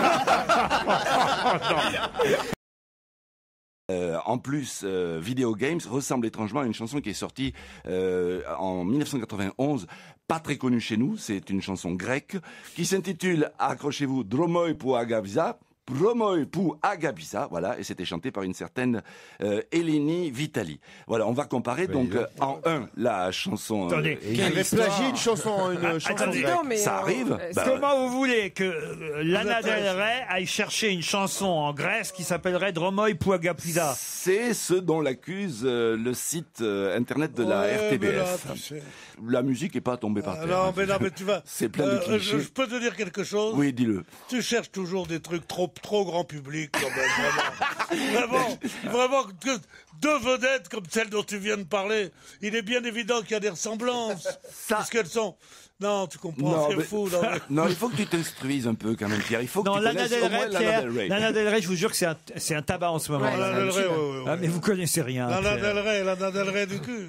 Euh, en plus, euh, Video Games ressemble étrangement à une chanson qui est sortie euh, en mille neuf cent quatre-vingt-onze, pas très connue chez nous, c'est une chanson grecque, qui s'intitule, accrochez-vous, Dromoi pou Agapisa, Dromoi pou Agapisa, voilà, et c'était chanté par une certaine euh, Eleni Vitali. Voilà, on va comparer donc euh, en un la chanson... Attendez, euh, Il avait plagié une chanson, une chanson Attendez. grecque. Non, mais. ça euh, arrive euh, Bah, Comment vous voulez que euh, Lana Del Rey aille chercher une chanson en Grèce qui s'appellerait Dromoi pou Agapisa? C'est ce dont l'accuse euh, le site euh, internet de la Ouais, R T B mais là, F. tu sais. La musique est pas tombée par Ah terre. non, hein. mais non, mais tu vas. C'est plein de Euh, clichés. je, je peux te dire quelque chose? Oui, dis-le. Tu cherches toujours des trucs trop, trop grand public, quand même, vraiment. vraiment, vraiment, que deux vedettes comme celles dont tu viens de parler, il est bien évident qu'il y a des ressemblances. Parce qu'elles sont. Non, tu comprends, c'est mais- fou. Non, mais- non, il faut que tu t'instruises un peu quand même, Pierre. Il faut que Non, tu Lana connaisses Del au moins Rey, Lana Pierre. Del Rey. Lana Del Rey, je vous jure que c'est un, c'est un tabac en ce moment. Ouais, Lana Del Rey, ouais, ouais, Ah, mais vous connaissez rien. Lana Pierre. Del Rey, Lana Del Rey du cul.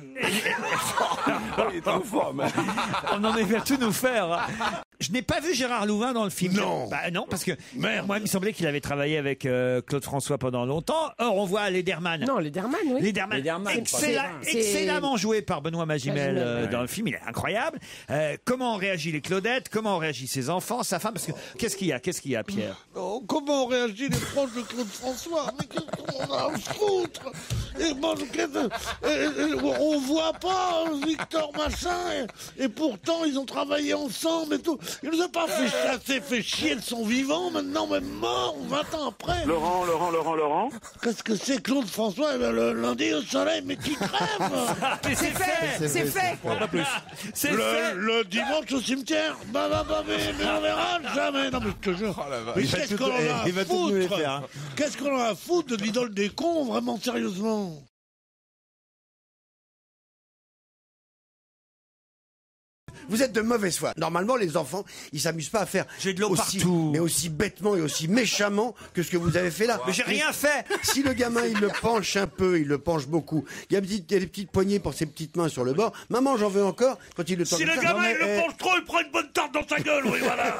Il est trop fort, mais- On en est vers tout nous faire. Je n'ai pas vu Gérard Louvain dans le film. Non. Bah non, parce que moi, il me semblait qu'il avait travaillé avec euh, Claude François pendant longtemps. Or, on voit Lederman. Non, Lederman, oui. Lederman, Lederman, excella- c'est- excellemment joué par Benoît Magimel Magimel, euh, ouais. dans le film. Il est incroyable. Euh, comment ont réagi les Claudettes? Comment ont réagi ses enfants, sa femme? Parce que qu'est-ce qu'il y a? Qu'est-ce qu'il y a, Pierre? Oh, comment ont réagi les proches de Claude François? Mais qu'est-ce qu'on a à foutre? Et bon, qu'est-ce- et- et- On voit pas hein, Victor machin, et, et pourtant ils ont travaillé ensemble et tout. Il nous a pas fait chasser, fait chier de son vivant, maintenant même mort, vingt ans après. Laurent, Laurent, Laurent, Laurent. Qu'est-ce que c'est Claude François eh ben, le lundi au soleil, mais qui crève? Mais C'est fait, c'est fait. C'est le, fait. le dimanche au cimetière, bah, bah, bah, mais, mais on verra jamais. Non mais je te jure. Mais Il va qu'est-ce tout- qu'on en a à il va tout nous les foutre? faire, hein. Qu'est-ce qu'on en a à foutre de l'idole des cons, vraiment sérieusement? vous êtes de mauvaise foi. Normalement, les enfants, ils s'amusent pas à faire J'ai de l'eau aussi, partout. mais aussi bêtement et aussi méchamment que ce que vous avez fait là. Mais j'ai rien fait. Si le gamin, il le penche un peu, il le penche beaucoup, il y a, une petite- il y a des petites poignées pour ses petites mains sur le bord. Maman, j'en veux encore. Quand il le tend Si comme le ça, gamin non, mais, il le eh, penche trop, il prend une bonne tarte dans sa gueule, oui, voilà.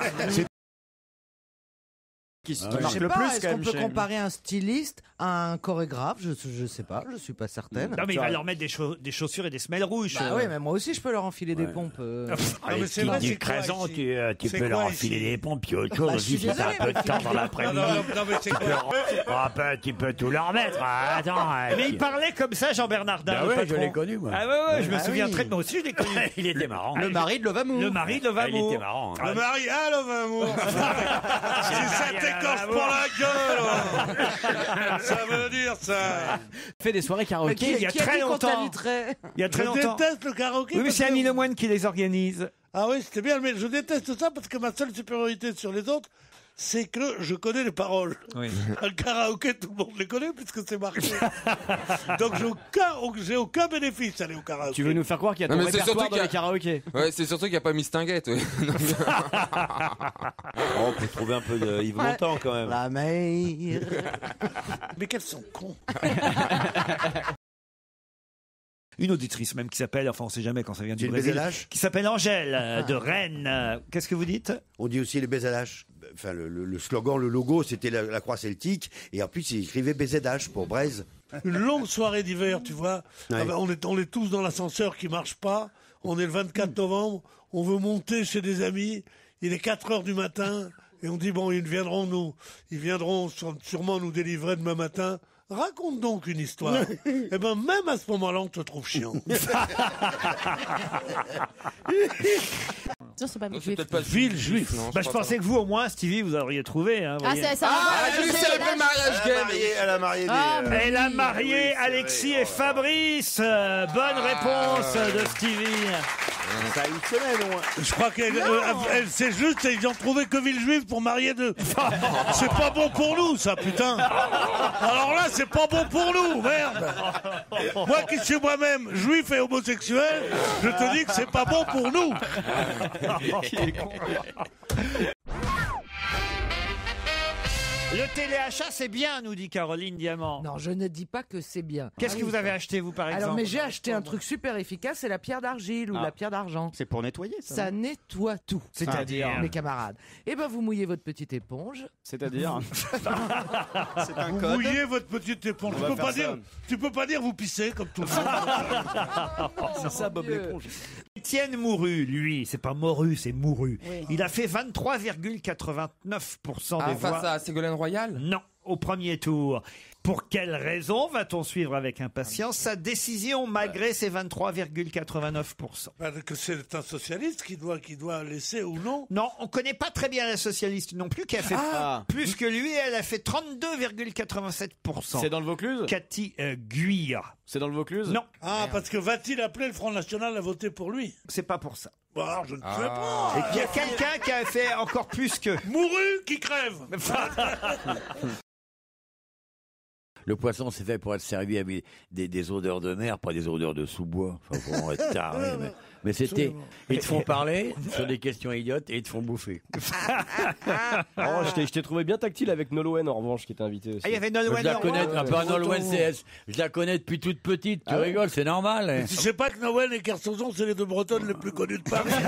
Je qui sais marque le pas, plus, est-ce quand qu'on même, peut chez- comparer un styliste à un chorégraphe? Je, je sais pas, je suis pas certaine. Non, mais il va leur mettre des, chau- des chaussures et des semelles rouges. Bah oui, mais moi aussi je peux leur enfiler des pompes. euh. Ah, mais c'est vrai, c'est quoi, ici tu, euh, tu C'est peux leur quoi, enfiler ici des pompes, puis autre chose Bah, je aussi, suis si t'as un désolée, peu de mais temps tu- dans l'après-midi. Non, non, non, non, mais c'est Tu peux quoi ah, ben, tu peux tout leur mettre. Ah, attends. Mais il parlait comme ça, Jean Bernardin. Bah le ouais, patron. je l'ai connu, moi. Ah ouais, ouais, je me Ah souviens oui. très bien. Moi aussi, je l'ai connu. Il était marrant. Le mari de Lovamour. Le mari de Lovamour. Ah, il était marrant, hein. Le mari, ah, le vin amour. Si ça t'écorche pour la gueule, ça veut dire ça. Fait des soirées karaoké. Qui- il y a Qui a très dit qu'on longtemps. t'inviterait Il y a très Je longtemps. déteste le karaoké. Oui, mais parce c'est que- Annie Lemoine qui les organise. Ah oui, c'était bien, mais je déteste ça parce que ma seule supériorité sur les autres, c'est que je connais les paroles. Oui. Le karaoké, tout le monde les connaît puisque c'est marqué. Donc j'ai aucun, j'ai aucun bénéfice à aller au karaoké. Tu veux nous faire croire qu'il y a Non, ton mais c'est répertoire surtout dans les qu'il y a- karaokés. Ouais, c'est surtout qu'il n'y a pas Miss Tinguette. ouais. Oh, on peut trouver un peu de Yves Montand quand même. La mer. Mais quels sont cons. Une auditrice même qui s'appelle, enfin on sait jamais quand ça vient du C'est le Brésil, Bézalache qui s'appelle Angèle euh, Ah. de Rennes. Euh, Qu'est-ce que vous dites? On dit aussi les B Z H. Enfin, le, le- le slogan, le logo, c'était la, la croix celtique. Et en plus, il écrivait B Z H pour Braise. Une longue soirée d'hiver, tu vois. Ouais. Ah ben, on, est, on est tous dans l'ascenseur qui marche pas. On est le vingt-quatre novembre. On veut monter chez des amis. Il est quatre heures du matin. Et on dit, bon, ils viendront nous, ils viendront sur- sûrement nous délivrer demain matin. Raconte donc une histoire. Eh ben, même à ce moment-là, on te trouve chiant. Non, c'est pas Non, c'est peut-être pas Ville juif. non, Bah, je crois pensais que vous, au moins, Stevie, vous auriez trouvé. Hein, Ah, voyez. ça, ça Ah, va, lui, je c'est sais, le là, mariage Elle a gay. marié, elle a marié des. Ah, euh, mais- Elle a Oui, marié oui, c'est Alexis vrai. et Fabrice. Euh, bonne réponse de Stevie. Ça a une semaine, au moins. Je crois qu'elle, euh, elle, c'est juste, ils ont trouvé que Villejuif pour marier deux. C'est pas bon pour nous, ça, putain. Alors là, c'est pas bon pour nous, merde. Moi qui suis moi-même juif et homosexuel, je te dis que c'est pas bon pour nous. Le téléachat, c'est bien, nous dit Caroline Diamant. Non, je ne dis pas que c'est bien. Qu'est-ce que vous avez acheté, vous, par exemple? Alors, mais j'ai acheté un truc super efficace, c'est la pierre d'argile ou Ah. la pierre d'argent. C'est pour nettoyer, ça. Ça nettoie tout. C'est-à-dire Mes camarades. Eh ben, vous mouillez votre petite éponge. C'est-à-dire C'est un Vous code. mouillez votre petite éponge. On Tu va peux, faire pas ça. dire, tu peux pas dire vous pissez comme tout le monde. C'est ça, Bob Dieu. l'éponge. Étienne Mouru, lui, c'est pas Moru, c'est Mouru. Oui. Il a fait vingt-trois virgule quatre-vingt-neuf pour cent des Ah, voix. face à Ségolène Royal. Non, au premier tour. Pour quelle raison va-t-on suivre avec impatience sa décision malgré ses vingt-trois virgule quatre-vingt-neuf pour cent? Ben, que c'est un socialiste qui doit, qui doit laisser ou non. Non, on connaît pas très bien la socialiste non plus, qui a fait Ah. plus que lui. Elle a fait trente-deux virgule quatre-vingt-sept pour cent. C'est dans le Vaucluse Cathy euh, Guire. C'est dans le Vaucluse Non, Ah, parce que va-t-il appeler le Front National à voter pour lui? c'est pas pour ça. Bon, alors, je ne sais Ah. pas. Il y a quelqu'un qui a fait encore plus que... Mouru qui crève. Le poisson, c'est fait pour être servi avec des, des odeurs de mer, pas des odeurs de sous-bois. Enfin, pour être taré, mais, mais c'était. Ils te font parler sur des questions idiotes et ils te font bouffer. Oh, je t'ai- je t'ai trouvé bien tactile avec Nolwenn en revanche qui était invité aussi. Ah, il y avait Je Nolwenn la Leroy. connais, un peu un Nolwenn C S. Je la connais depuis toute petite. Tu Ah ouais rigoles, c'est normal. hein. Tu sais pas que Noël et Kersozon, c'est les deux Bretonnes les plus connues de Paris.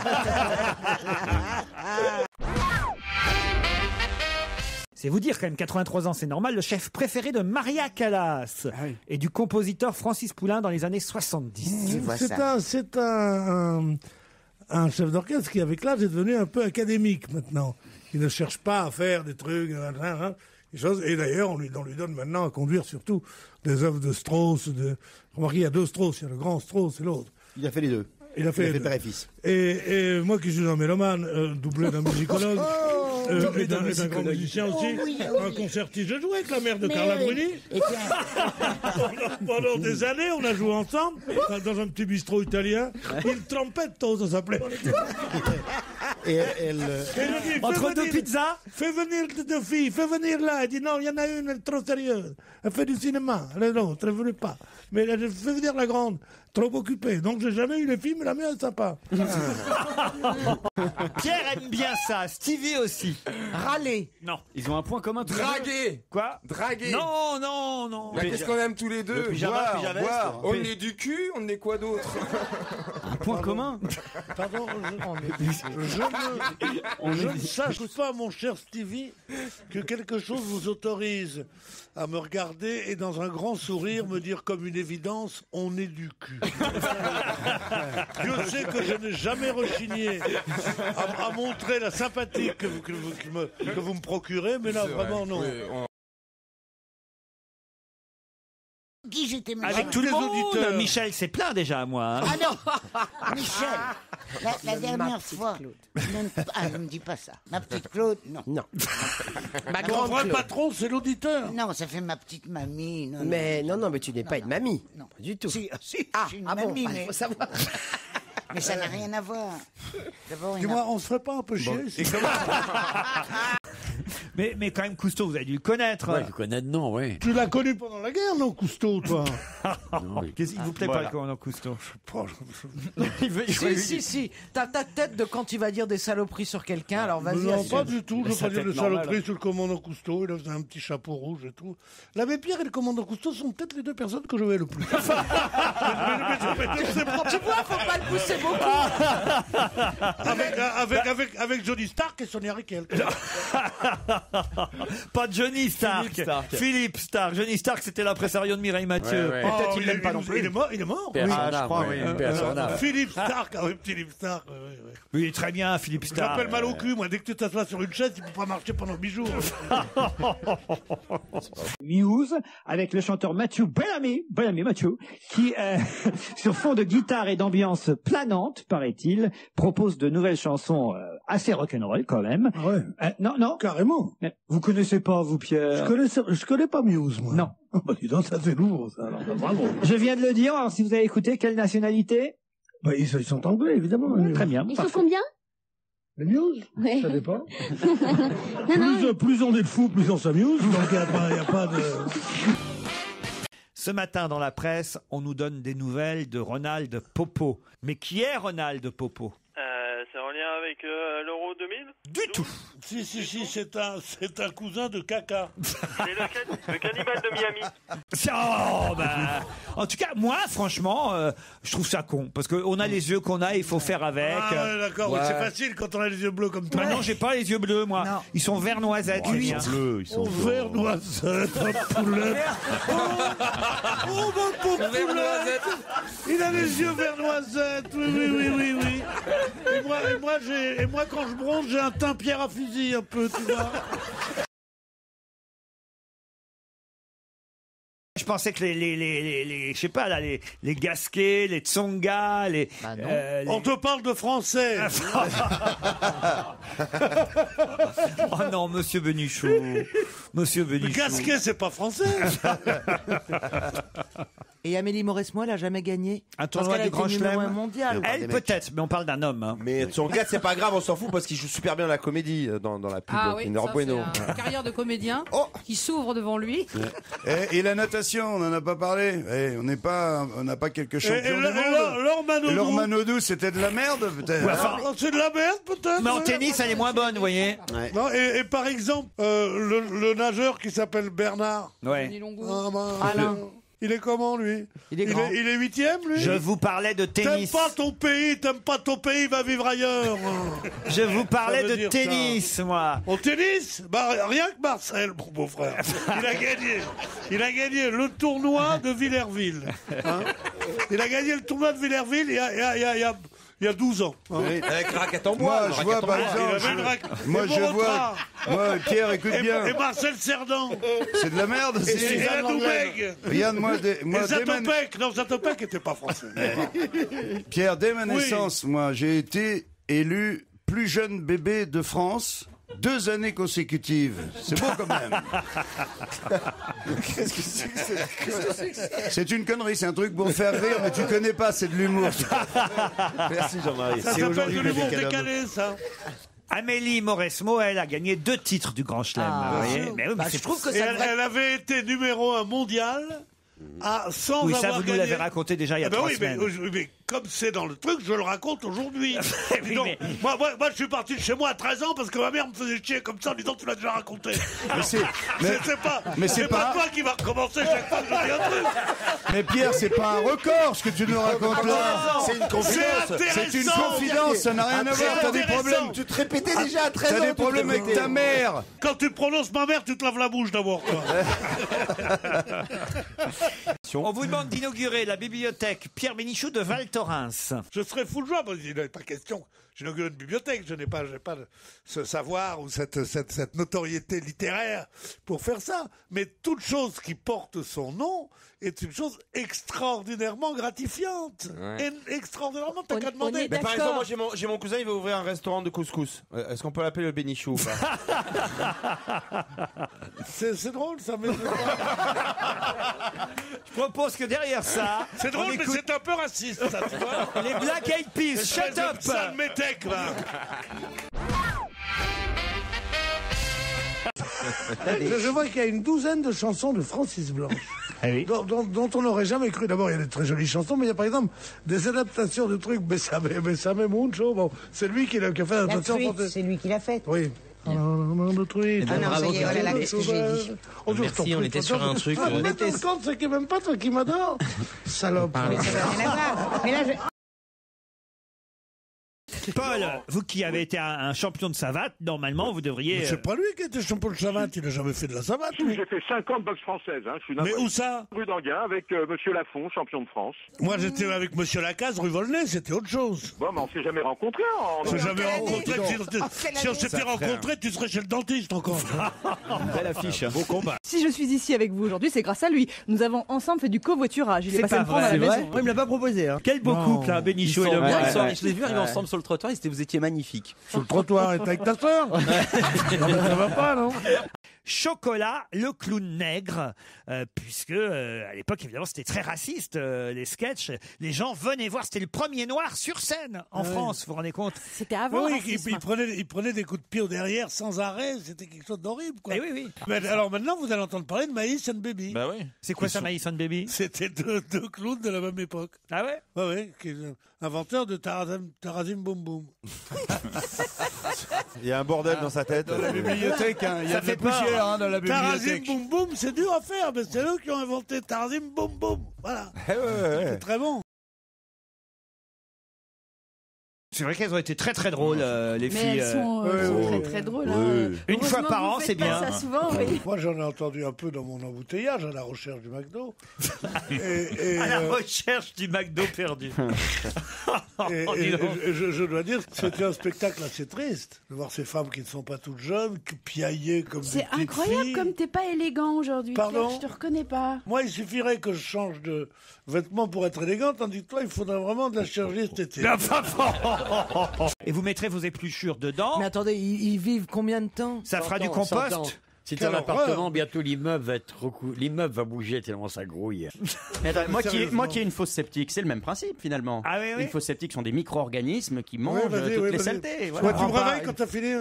C'est vous dire quand même, quatre-vingt-trois ans, c'est normal, le chef préféré de Maria Callas et du compositeur Francis Poulenc dans les années soixante-dix. C'est un, c'est un, un, un chef d'orchestre qui, avec l'âge, est devenu un peu académique maintenant. Il ne cherche pas à faire des trucs, hein, hein, des choses. Et d'ailleurs, on lui, on lui donne maintenant à conduire surtout des œuvres de Strauss. De... Remarquez, il y a deux Strauss, il y a le grand Strauss et l'autre. Il a fait les deux. Il a fait, Il a fait les père et deux. fils. Et, et moi qui suis un mélomane, euh, doublé d'un musicologue, euh, Doublé et d'un d'un et d'un grand musicologue. musicien aussi, Oh oui, un concertiste. Je jouais avec la mère de Mais Carla oui. Bruni. Et tiens, Pendant, pendant des années, on a joué ensemble dans un petit bistrot italien. Il trompetto, ça s'appelait. Et elle, elle dit, Entre fais deux venir- pizzas Fais venir deux filles, fais venir là. Elle dit non, il y en a une, elle est trop sérieuse. Elle fait du cinéma. L'autre, elle ne voulait pas. Mais elle fait venir la grande, trop occupée. Donc j'ai jamais eu les filles, mais la mienne est sympa. Pierre aime bien ça, Stevie aussi. Râler. Non. Ils ont un point commun tous les deux. Draguer. Quoi Draguer. Non, non, non. Bah, qu'est-ce qu'on aime tous les deux? Le pyjama, Boire, pyjama boire. veste. On est du cul, on est quoi d'autre? Un point commun. Pardon, je, je ne, je ne sache pas, mon cher Stevie, que quelque chose vous autorise à me regarder et dans un grand sourire me dire comme une évidence, on est du cul. Dieu sait que je n'ai jamais rechigné à, à montrer la sympathie que vous, que vous, que me, que vous me procurez, mais là C'est vrai. vraiment non. Oui, on- Qui j'étais Avec tout le monde. Michel, c'est plein déjà à moi. hein. Ah non Michel, la, la dernière fois. Ne, ah, ne me dis pas ça. Ma petite Claude, non. Non. Ma Mon vrai patron, c'est l'auditeur. Non, ça fait ma petite mamie. Non, Mais non, non, mais tu n'es pas une mamie. Non. Pas du tout. Si, si, Ah, je suis une ah bon, mamie, bah, mais... faut savoir. mais ça n'a rien à voir. D'abord, il y en Dis-moi, a- on se ferait pas un peu chier ici mais, mais quand même, Cousteau, vous avez dû le connaître. Ouais, je connais de nom, oui. Tu l'as connu pendant la guerre, non, Cousteau, toi? Qu'est-ce qu'il vous plaît Voilà. pas, le commandant Cousteau? Si, si, si. T'as ta tête de quand il va dire des saloperies sur quelqu'un, alors vas-y. Non, assume. pas du tout. Je veux Sa pas dire tête de saloperies normale. sur le commandant Cousteau. Il a fait un petit chapeau rouge et tout. L'abbé Pierre et le commandant Cousteau sont peut-être les deux personnes que je vais le plus. Tu vois, faut pas le pousser beaucoup. avec, avec, avec, avec Johnny Stark et Sonia Rykiel. Pas Johnny Stark. Philippe Stark. Philippe Stark. Johnny Stark, c'était l'impresario de Mireille Mathieu. Ouais, ouais. Peut-être Oh, il il l'aime est- pas non il- plus. il est mort, il est mort, Paix à oui. son Ah, âme, je crois, oui. oui. Paix à son Euh, âme. Philippe Stark, ah oui, Philippe Stark. oui, oui, oui. Oui, très bien, Philippe Je Stark. l'appelle mal au cul, moi. Dès que tu t'assois sur une chaise, tu peux pas marcher pendant huit jours. Muse avec le chanteur Matthew Bellamy, Bellamy Matthew, qui euh, sur fond de guitare et d'ambiance planante, paraît-il, propose de nouvelles chansons euh, assez rock'n'roll quand même. Ouais. Euh, non, non, carrément. Vous connaissez pas, vous, Pierre? Je connais, ça- je connais pas Muse, moi. Non. Bah, dis donc, ça c'est lourd, ça. Alors, bah, bravo. Je viens de le dire. Alors, si vous avez écouté, quelle nationalité? Bah, ils, ils sont anglais, évidemment. Très bien. Ils sont combien? Les Muse Ouais. Ça dépend. Non, non. Plus, plus on est de fous, plus on s'amuse. Donc, il n'y a, pas- y a pas de... Ce matin, dans la presse, on nous donne des nouvelles de Ronald Popo. Mais qui est Ronald Popo? Euh, c'est en lien avec euh, l'Euro deux mille? Du tout. Si, si, si, c'est un, c'est un cousin de caca. C'est le, can- le cannibale de Miami. Oh, bah, en tout cas, moi, franchement, euh, je trouve ça con. Parce qu'on a les yeux qu'on a, il faut faire avec. Ah, ouais, d'accord, Ouais. oui, c'est facile quand on a les yeux bleus comme toi. Bah non, j'ai pas les yeux bleus, moi. Ils sont vert noisette. Oh, les ils miens. sont bleus, ils sont Oh, bleus. vert noisette, un poulet. Oh, mon pauvre poulet. Il a les yeux vert noisette. Oui, oui, oui, oui, oui. Et moi, et moi, j'ai, et moi, quand je bronze, j'ai un teint pierre à fusil un peu, tu vois. Je pensais que les, les, les, les, les- je sais pas là, les, les Gasquets, les Tsonga, les, euh, les- On te parle de français. Oh non, Monsieur Benichou, Monsieur Benichou. Gasquet, c'est pas français. Et Amélie Mauresmo, elle a jamais gagné. Un Parce tournoi qu'elle a du été Grand numéro Chelem. un mondial. Elle peut-être, mais on parle d'un homme. hein. Mais son gars, c'est pas grave, on s'en fout parce qu'il joue super bien la comédie euh, dans, dans la pub. Ah oui, Kinder ça, Bueno. c'est une carrière de comédien qui s'ouvre devant lui. Et, et la natation, on n'en a pas parlé. Eh, on n'est pas, on n'a pas quelques champions et du le- monde. et Laure- Laure Manodou. Laure Manodou, c'était de la merde, peut-être. Ouais, enfin, Ah, c'est de la merde, peut-être. Mais en ouais. tennis, elle est moins bonne, vous voyez. Non, et, et par exemple, euh, le, le nageur qui s'appelle Bernard. Ouais. Ah, ben, Alain. Il est comment, lui Il est grand. il est huitième, lui Je vous parlais de T'aimes tennis. pas ton pays, t'aimes pas ton pays, va vivre ailleurs. Je vous parlais Ça veut de dire tennis, moi. Au tennis, bah, rien que Marcel, mon beau-frère. Il a gagné. Il a gagné le tournoi de Villerville. hein. Il a gagné le tournoi de Villerville il y a, il y a, il y a, il y a, il y a douze ans. hein. Oui, avec raquette en bois. Moi, le je vois, raquette en par bois. exemple, Il avait je- une raquette. moi, Et je Morotard. vois, moi, Pierre, écoute Et, bien. et Marcel Cerdan. C'est de la merde. Et, c'est- et la Doubeg. Regarde, moi, des- moi, Et dès ma- Zatopek. Non, Zatopek n'était pas français. Pierre, dès ma Oui. naissance, moi, j'ai été élu plus jeune bébé de France. deux années consécutives. C'est beau quand même. Qu'est-ce que c'est que cette connerie ? C'est une connerie, c'est un truc pour faire rire, mais tu connais pas, c'est de l'humour. Merci Jean-Marie. Ça s'appelle de l'humour décalé, ça. Amélie Mauresmo, elle a gagné deux titres du Grand Chelem. Ah, vous voyez. sûr. Mais oui, mais Bah, c'est- je trouve que ça elle, elle avait été numéro un mondial à, sans Oui, avoir ça, vous nous gagné. l'avez raconté déjà il y a Eh ben trois oui, mais, semaines. oui, mais comme c'est dans le truc, je le raconte aujourd'hui. Oui, Dis donc, mais- moi, moi, moi, je suis parti de chez moi à treize ans parce que ma mère me faisait chier comme ça en disant tu l'as déjà raconté. Mais c'est- Mais mais- c'est pas, mais c'est c'est pas... pas- toi qui vas recommencer chaque fois que je dis un truc. Mais Pierre, c'est pas un record ce que tu nous racontes là. C'est une confidence. C'est une confidence, ça n'a rien à voir. T'as des problèmes. Tu te répétais déjà à treize ans. T'as des tu te problèmes avec répétais. ta mère. Quand tu prononces ma mère, tu te laves la bouche d'abord, toi. On vous demande d'inaugurer la bibliothèque Pierre Bénichou de Val Thorens. Je serais fou de joie, parce qu'il n'est pas question. J'inaugure une bibliothèque, je n'ai pas, j'ai pas ce savoir ou cette, cette, cette notoriété littéraire pour faire ça. Mais toute chose qui porte son nom est une chose extraordinairement gratifiante. Ouais. Et extraordinairement, t'as qu'à demander. Mais par exemple, moi j'ai mon, j'ai mon cousin, il veut ouvrir un restaurant de couscous. Euh, Est-ce qu'on peut l'appeler le Bénichou ou pas? C'est c'est drôle, ça. Mais... Je propose que derrière ça, c'est drôle, on mais écoute c'est un peu raciste, ça, tu vois. les Black Eyed Peas. Shut up. Sale métèque, va. Je, je vois qu'il y a une douzaine de chansons de Francis Blanche. dont, dont- dont on n'aurait jamais cru. D'abord, il y a des très jolies chansons, mais il y a par exemple des adaptations de trucs. Bessame, Bessame Mucho. Bon, c'est lui qui l'a qui a fait La l'adaptation. truite, française. c'est lui qui l'a faite. Oui. Ah non, de truite. Ah non, ça y est, voilà, la- ce que j'ai dit. Oh, je Merci, t'en on prie, était toi, sur toi, un truc, toi, euh, mais ton compte, c'est qu'il m'aime pas, toi qui m'adore. Salope. Mais ça n'a rien à voir. Mais là, je... Paul, vous qui avez été un, un champion de savate, normalement, vous devriez. Mais euh, c'est pas lui qui était champion de savate, il n'a jamais fait de la savate. lui. J'ai fait cinq ans de boxe française. Hein. Je suis Mais navré. où ça Rue d'Anguin avec euh, Monsieur Lafont, champion de France. Moi, j'étais avec Monsieur Lacaze, rue Volnay, c'était autre chose. Bon, mais on s'est jamais rencontrés. En... On s'est jamais rencontrés. Si, En quelle si on année s'était Ça, frère. rencontrés, tu serais chez le dentiste encore. Belle affiche. Beau combat. Si je suis ici avec vous aujourd'hui, c'est grâce à lui. Nous avons ensemble fait du covoiturage. Il est, C'est passé pas me prendre vrai. à la C'est vrai maison. Il me l'a pas proposé. Hein. Quel beau couple, hein, Bénichou et Le Ouais, Guen. ouais. Je l'ai vu arriver ensemble sur le trottoir. et c'était- Vous étiez magnifiques. Sur le trottoir, et t'es avec ta soeur. Non, mais ça va pas, non? Chocolat, le clown nègre, euh, puisque euh, à l'époque évidemment c'était très raciste euh, les sketchs. Les gens venaient voir, c'était le premier noir sur scène en Ouais. France. Vous vous rendez compte? C'était avant. Oui, le oui, il, racisme. il prenait, il prenait des coups de pied au derrière sans arrêt, c'était quelque chose d'horrible, quoi. Eh oui, oui. Mais alors maintenant, vous allez entendre parler de Maïs and Baby. Bah oui. C'est quoi Ils ça, sont- Maïs and Baby? C'était deux, deux clowns de la même époque. Ah ouais? Ouais, ouais, qui est inventeur de Tarazim, Tarazim Boum Boum. Il y a un bordel dans sa tête. Dans la bibliothèque, hein, il y a Ça de la fait peur, poussière hein, dans la Tarazim bibliothèque. Boum Boum, c'est dur à faire, mais c'est eux qui ont inventé Tarazim Boum Boum. Voilà. Eh ouais, ouais, ouais. C'est très bon. C'est vrai qu'elles ont été très très drôles euh, les Mais filles. elles sont, euh, euh, sont oh. très très drôles. Oui. hein. Une Heureusement fois par que vous an, faites c'est pas bien. Ça souvent, oui. Moi, j'en ai entendu un peu dans mon embouteillage à la recherche du McDo. Et, et, À la euh, recherche du McDo perdu. Et, Oh, et- dis donc. et je, je dois dire que c'était un spectacle assez triste de voir ces femmes qui ne sont pas toutes jeunes, qui piaillées comme des C'est petites incroyable filles. comme t'es pas élégant aujourd'hui. Pardon Pierre, je te reconnais pas. Moi, il suffirait que je change de vêtements pour être élégant, tandis que toi, il faudrait vraiment de la chirurgie esthétique. Et vous mettrez vos épluchures dedans. Mais attendez, ils, ils vivent combien de temps? Ça fera du Cent ans, cent ans. compost. Si Quelle t'as un appartement, horreur. bientôt l'immeuble va être recou... l'immeuble va bouger tellement ça grouille. Mais attends, moi, qui, sérieusement. moi qui ai une fosse septique, c'est le même principe finalement. Ah oui, oui. Une fosse septique sont des micro-organismes qui mangent Ouais, vas-y, toutes ouais, les vas-y. saletés. Ouais, Voilà. tu me Prends pas- réveilles quand t'as fini.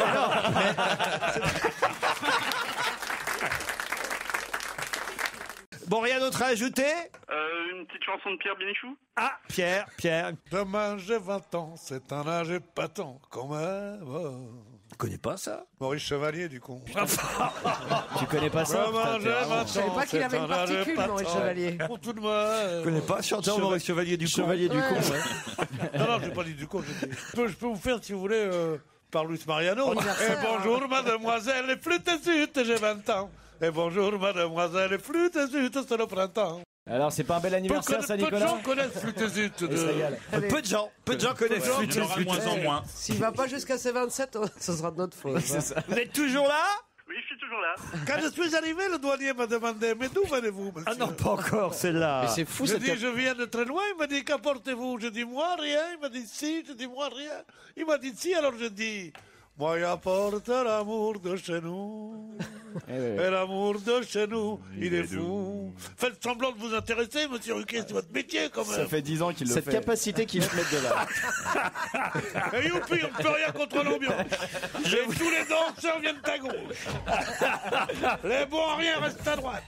Bon, rien d'autre à ajouter? Euh, une petite chanson de Pierre Bénichou. Ah, Pierre, Pierre. Demain, j'ai vingt ans, c'est un âge épatant, quand même. Je connais pas ça. Maurice Chevalier, du con. Tu connais pas ça Demain, putain, j'ai t'es vraiment- vingt ans, Je savais pas qu'il c'est avait une un âge particule, épatant. Maurice Chevalier. Pour tout de moi. Je connais pas chanteur Cheva- Maurice Chevalier du con. Chevalier du con, Ouais. ouais. Non, non, j'ai pas dit du con. j'ai dit- Je peux, je peux vous faire, si vous voulez, euh, par Luis Mariano. Anniversaire, Et bonjour, mademoiselle, les flûtes et zut, j'ai vingt ans. Et bonjour, mademoiselle, les flûtes et zut, c'est le printemps. Alors, c'est pas un bel anniversaire, peu, ça, peu de Nicolas gens connaissent flûte et zut. Et ça y est, De... Peu de gens, peu de gens connaissent gens, Flûte il y en et aura Zut. de moins en moins. S'il va pas jusqu'à ses vingt-sept, ce sera de notre faute. c'est ça. Vous êtes toujours là? Oui, je suis toujours là. Quand je suis arrivé, le douanier m'a demandé, mais d'où venez-vous, monsieur? Ah non, pas encore celle-là. Mais c'est fou Je cette dis, je viens de très loin. Il m'a dit, qu'apportez-vous? Je dis, moi, rien. Il m'a dit, si. Je dis, moi, rien. Il m'a dit, si. Alors je dis, Moi, j'apporte l'amour de chez nous. Et l'amour de chez nous, il, est fou. Faites semblant de vous intéresser, monsieur Ruquier, c'est votre métier quand même. Ça fait dix ans qu'il le Cette fait. capacité qu'il se met de là. Et youpi, on ne peut rien contre l'ambiance. Et tous les danseurs viennent à gauche. Les bons à rien restent à droite.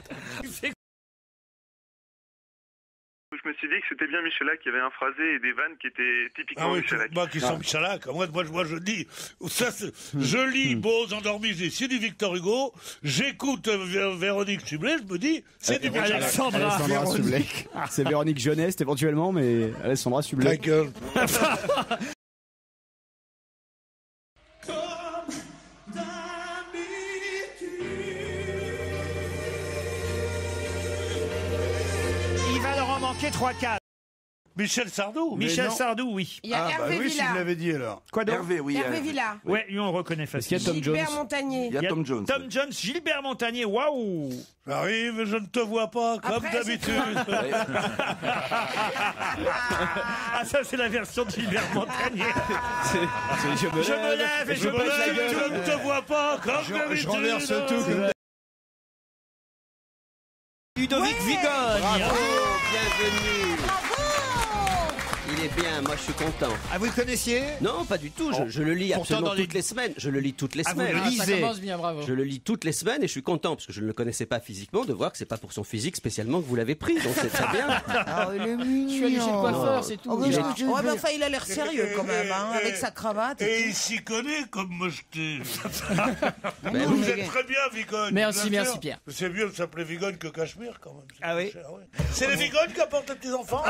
Je me suis dit que c'était bien Michalak qui avait un phrasé et des vannes qui étaient typiquement Ah oui, Michalak. bah, qui sont Michalak. Moi, moi, moi, je dis, ça, c'est- je lis Beaux endormis, j'ai c'est du Victor Hugo, j'écoute euh, Vé- Véronique Sublet, je me dis, c'est du Michalak. Alexandra Sublet. C'est Véronique Jeunesse éventuellement, mais Alexandra Sublet. Ta gueule. Il va leur en manquer trois quatre. Michel Sardou. Michel Mais non. Sardou, oui. Il y a Ah, bah Hervé oui, Villard. s'il l'avait dit alors. Quoi donc Hervé, oui. Hervé euh, Villard. Ouais, lui on le reconnaît facilement. Gilbert Montagnier. Il y a Tom Jones. Tom Jones, Gilbert Montagnier, waouh. J'arrive, je ne te vois pas, comme Après, d'habitude. Ah, ça c'est la version de Gilbert Montagnier. Je me Je me lève et je Je me me lève. lève, je ne te vois pas, comme Je, d'habitude. je renverse tout. Comme... Ludovic Vigogne. Bravo, bienvenue. Il est bien, moi je suis content. Ah, vous le connaissiez? Non, pas du tout, je, je le lis Pourtant, absolument dans les- toutes les semaines. Je le lis toutes les Ah, vous semaines. le Ah, ça lisez. commence bien, bravo. Je le lis toutes les semaines et je suis content parce que je ne le connaissais pas physiquement de voir que c'est pas pour son physique spécialement que vous l'avez pris, donc c'est très bien. Ah, il est mignon. Je suis allé chez le coiffeur, c'est tout. Oh, mais Il je- est- je- Ouais, mais enfin, il a l'air sérieux quand même, hein, avec sa cravate. Et Et il s'y connaît comme mocheté. Ben Vous oui. êtes très bien, Vigogne. Merci, bien merci, sûr. Pierre. C'est mieux de s'appeler Vigogne que Cachemire, quand même. C'est Ah oui. plus cher, ouais. C'est les Vigognes qui apportent les petits-enfants.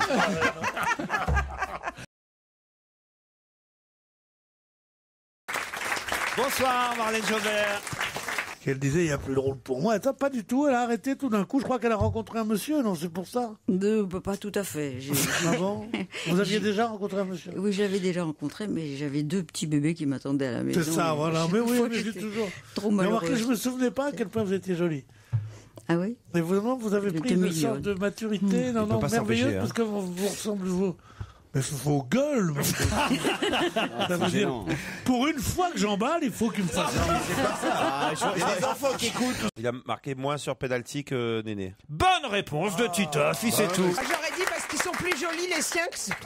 Bonsoir Marlène Jobert. Qu'elle disait, il y a plus drôle pour moi. Attends, pas du tout, elle a arrêté tout d'un coup. Je crois qu'elle a rencontré un monsieur, non, c'est pour ça. De, bah, pas tout à fait. J'ai- Ah bon Vous aviez déjà rencontré un monsieur? Oui, je l'avais déjà rencontré, mais j'avais deux petits bébés qui m'attendaient à la maison. C'est ça, et voilà. chaque Mais oui, fois, mais j'ai j'étais toujours. Trop Mais malheureuse. remarquez, je me souvenais pas à quel point vous étiez jolie. Ah oui? Mais vraiment, vous avez J'étais pris une mignonne. sorte de maturité, non, peut non, pas merveilleuse, s'empêcher, hein. parce que vous, vous ressemblez, vous. Mais vos gueules, mon Dieu. Ça veut dire, gênant. pour une fois que j'emballe, il faut qu'il me fasse. Il y a des enfants qui écoutent. Il a marqué moins sur penalty que Néné. Bonne réponse de Titoff, il c'est tout. Ah, j'aurais dit parce qu'ils sont plus jolis les siens que ceux-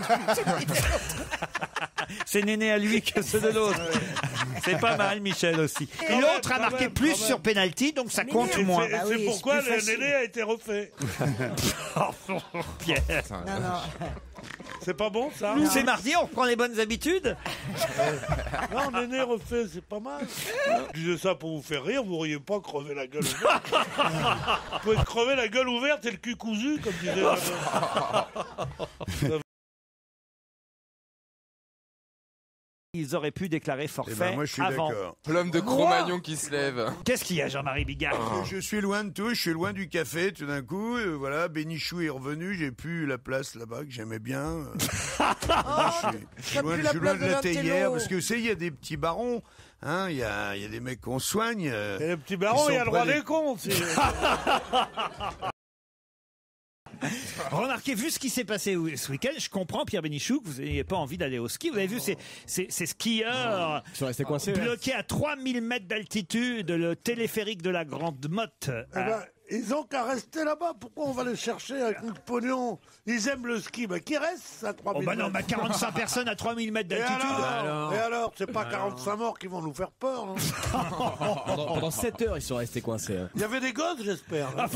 C'est Néné à lui que ceux de l'autre. C'est pas mal, Michel aussi. Quand même, L'autre a quand marqué même, plus quand sur même. penalty, donc ça Mais compte Néné, moins. Et Bah c'est oui, pourquoi c'est plus le facile. Néné a été refait. Pierre. Non, non. C'est pas bon, ça? C'est mardi, on reprend les bonnes habitudes. Non, Néné refait, c'est pas mal. Je disais ça pour vous faire rire, vous n'auriez pas crevé la gueule ouverte. Vous pouvez crever la gueule ouverte et le cul cousu, comme disait la Ils auraient pu déclarer forfait Eh ben, moi, je suis avant. d'accord. L'homme de Cro-Magnon qui se lève. Qu'est-ce qu'il y a, Jean-Marie Bigard? Je suis loin de tout, je suis loin du café tout d'un coup. euh, voilà, Bénichou est revenu, j'ai plus la place là-bas que j'aimais bien. euh. Moi, je suis- je suis t'as loin, plus je la suis loin place de de la l'intello. théière parce que vous savez, il y a des petits barons, hein, il y a, il y a des mecs qu'on soigne. euh, Et le petit baron, Ils il y a sont le roi près des des- cons aussi. Remarquez, vu ce qui s'est passé ce week-end, je comprends, Pierre Bénichou, que vous n'ayez pas envie d'aller au ski. Vous avez vu ces, ces, ces skieurs Ils sont restés coincés. ouais. bloqués à trois mille mètres d'altitude, le téléphérique de la Grande Motte. Eh ben, ils ont qu'à rester là-bas. Pourquoi on va les chercher avec notre pognon? Ils aiment le ski. Ben, qui reste à trois Oh mille bah non, mètres. bah quarante-cinq personnes à trois mille mètres Et d'altitude. alors, Et alors, c'est pas quarante-cinq morts qui vont nous faire peur. hein. Pendant, pendant sept heures, ils sont restés coincés. hein. Il y avait des gosses, j'espère. hein.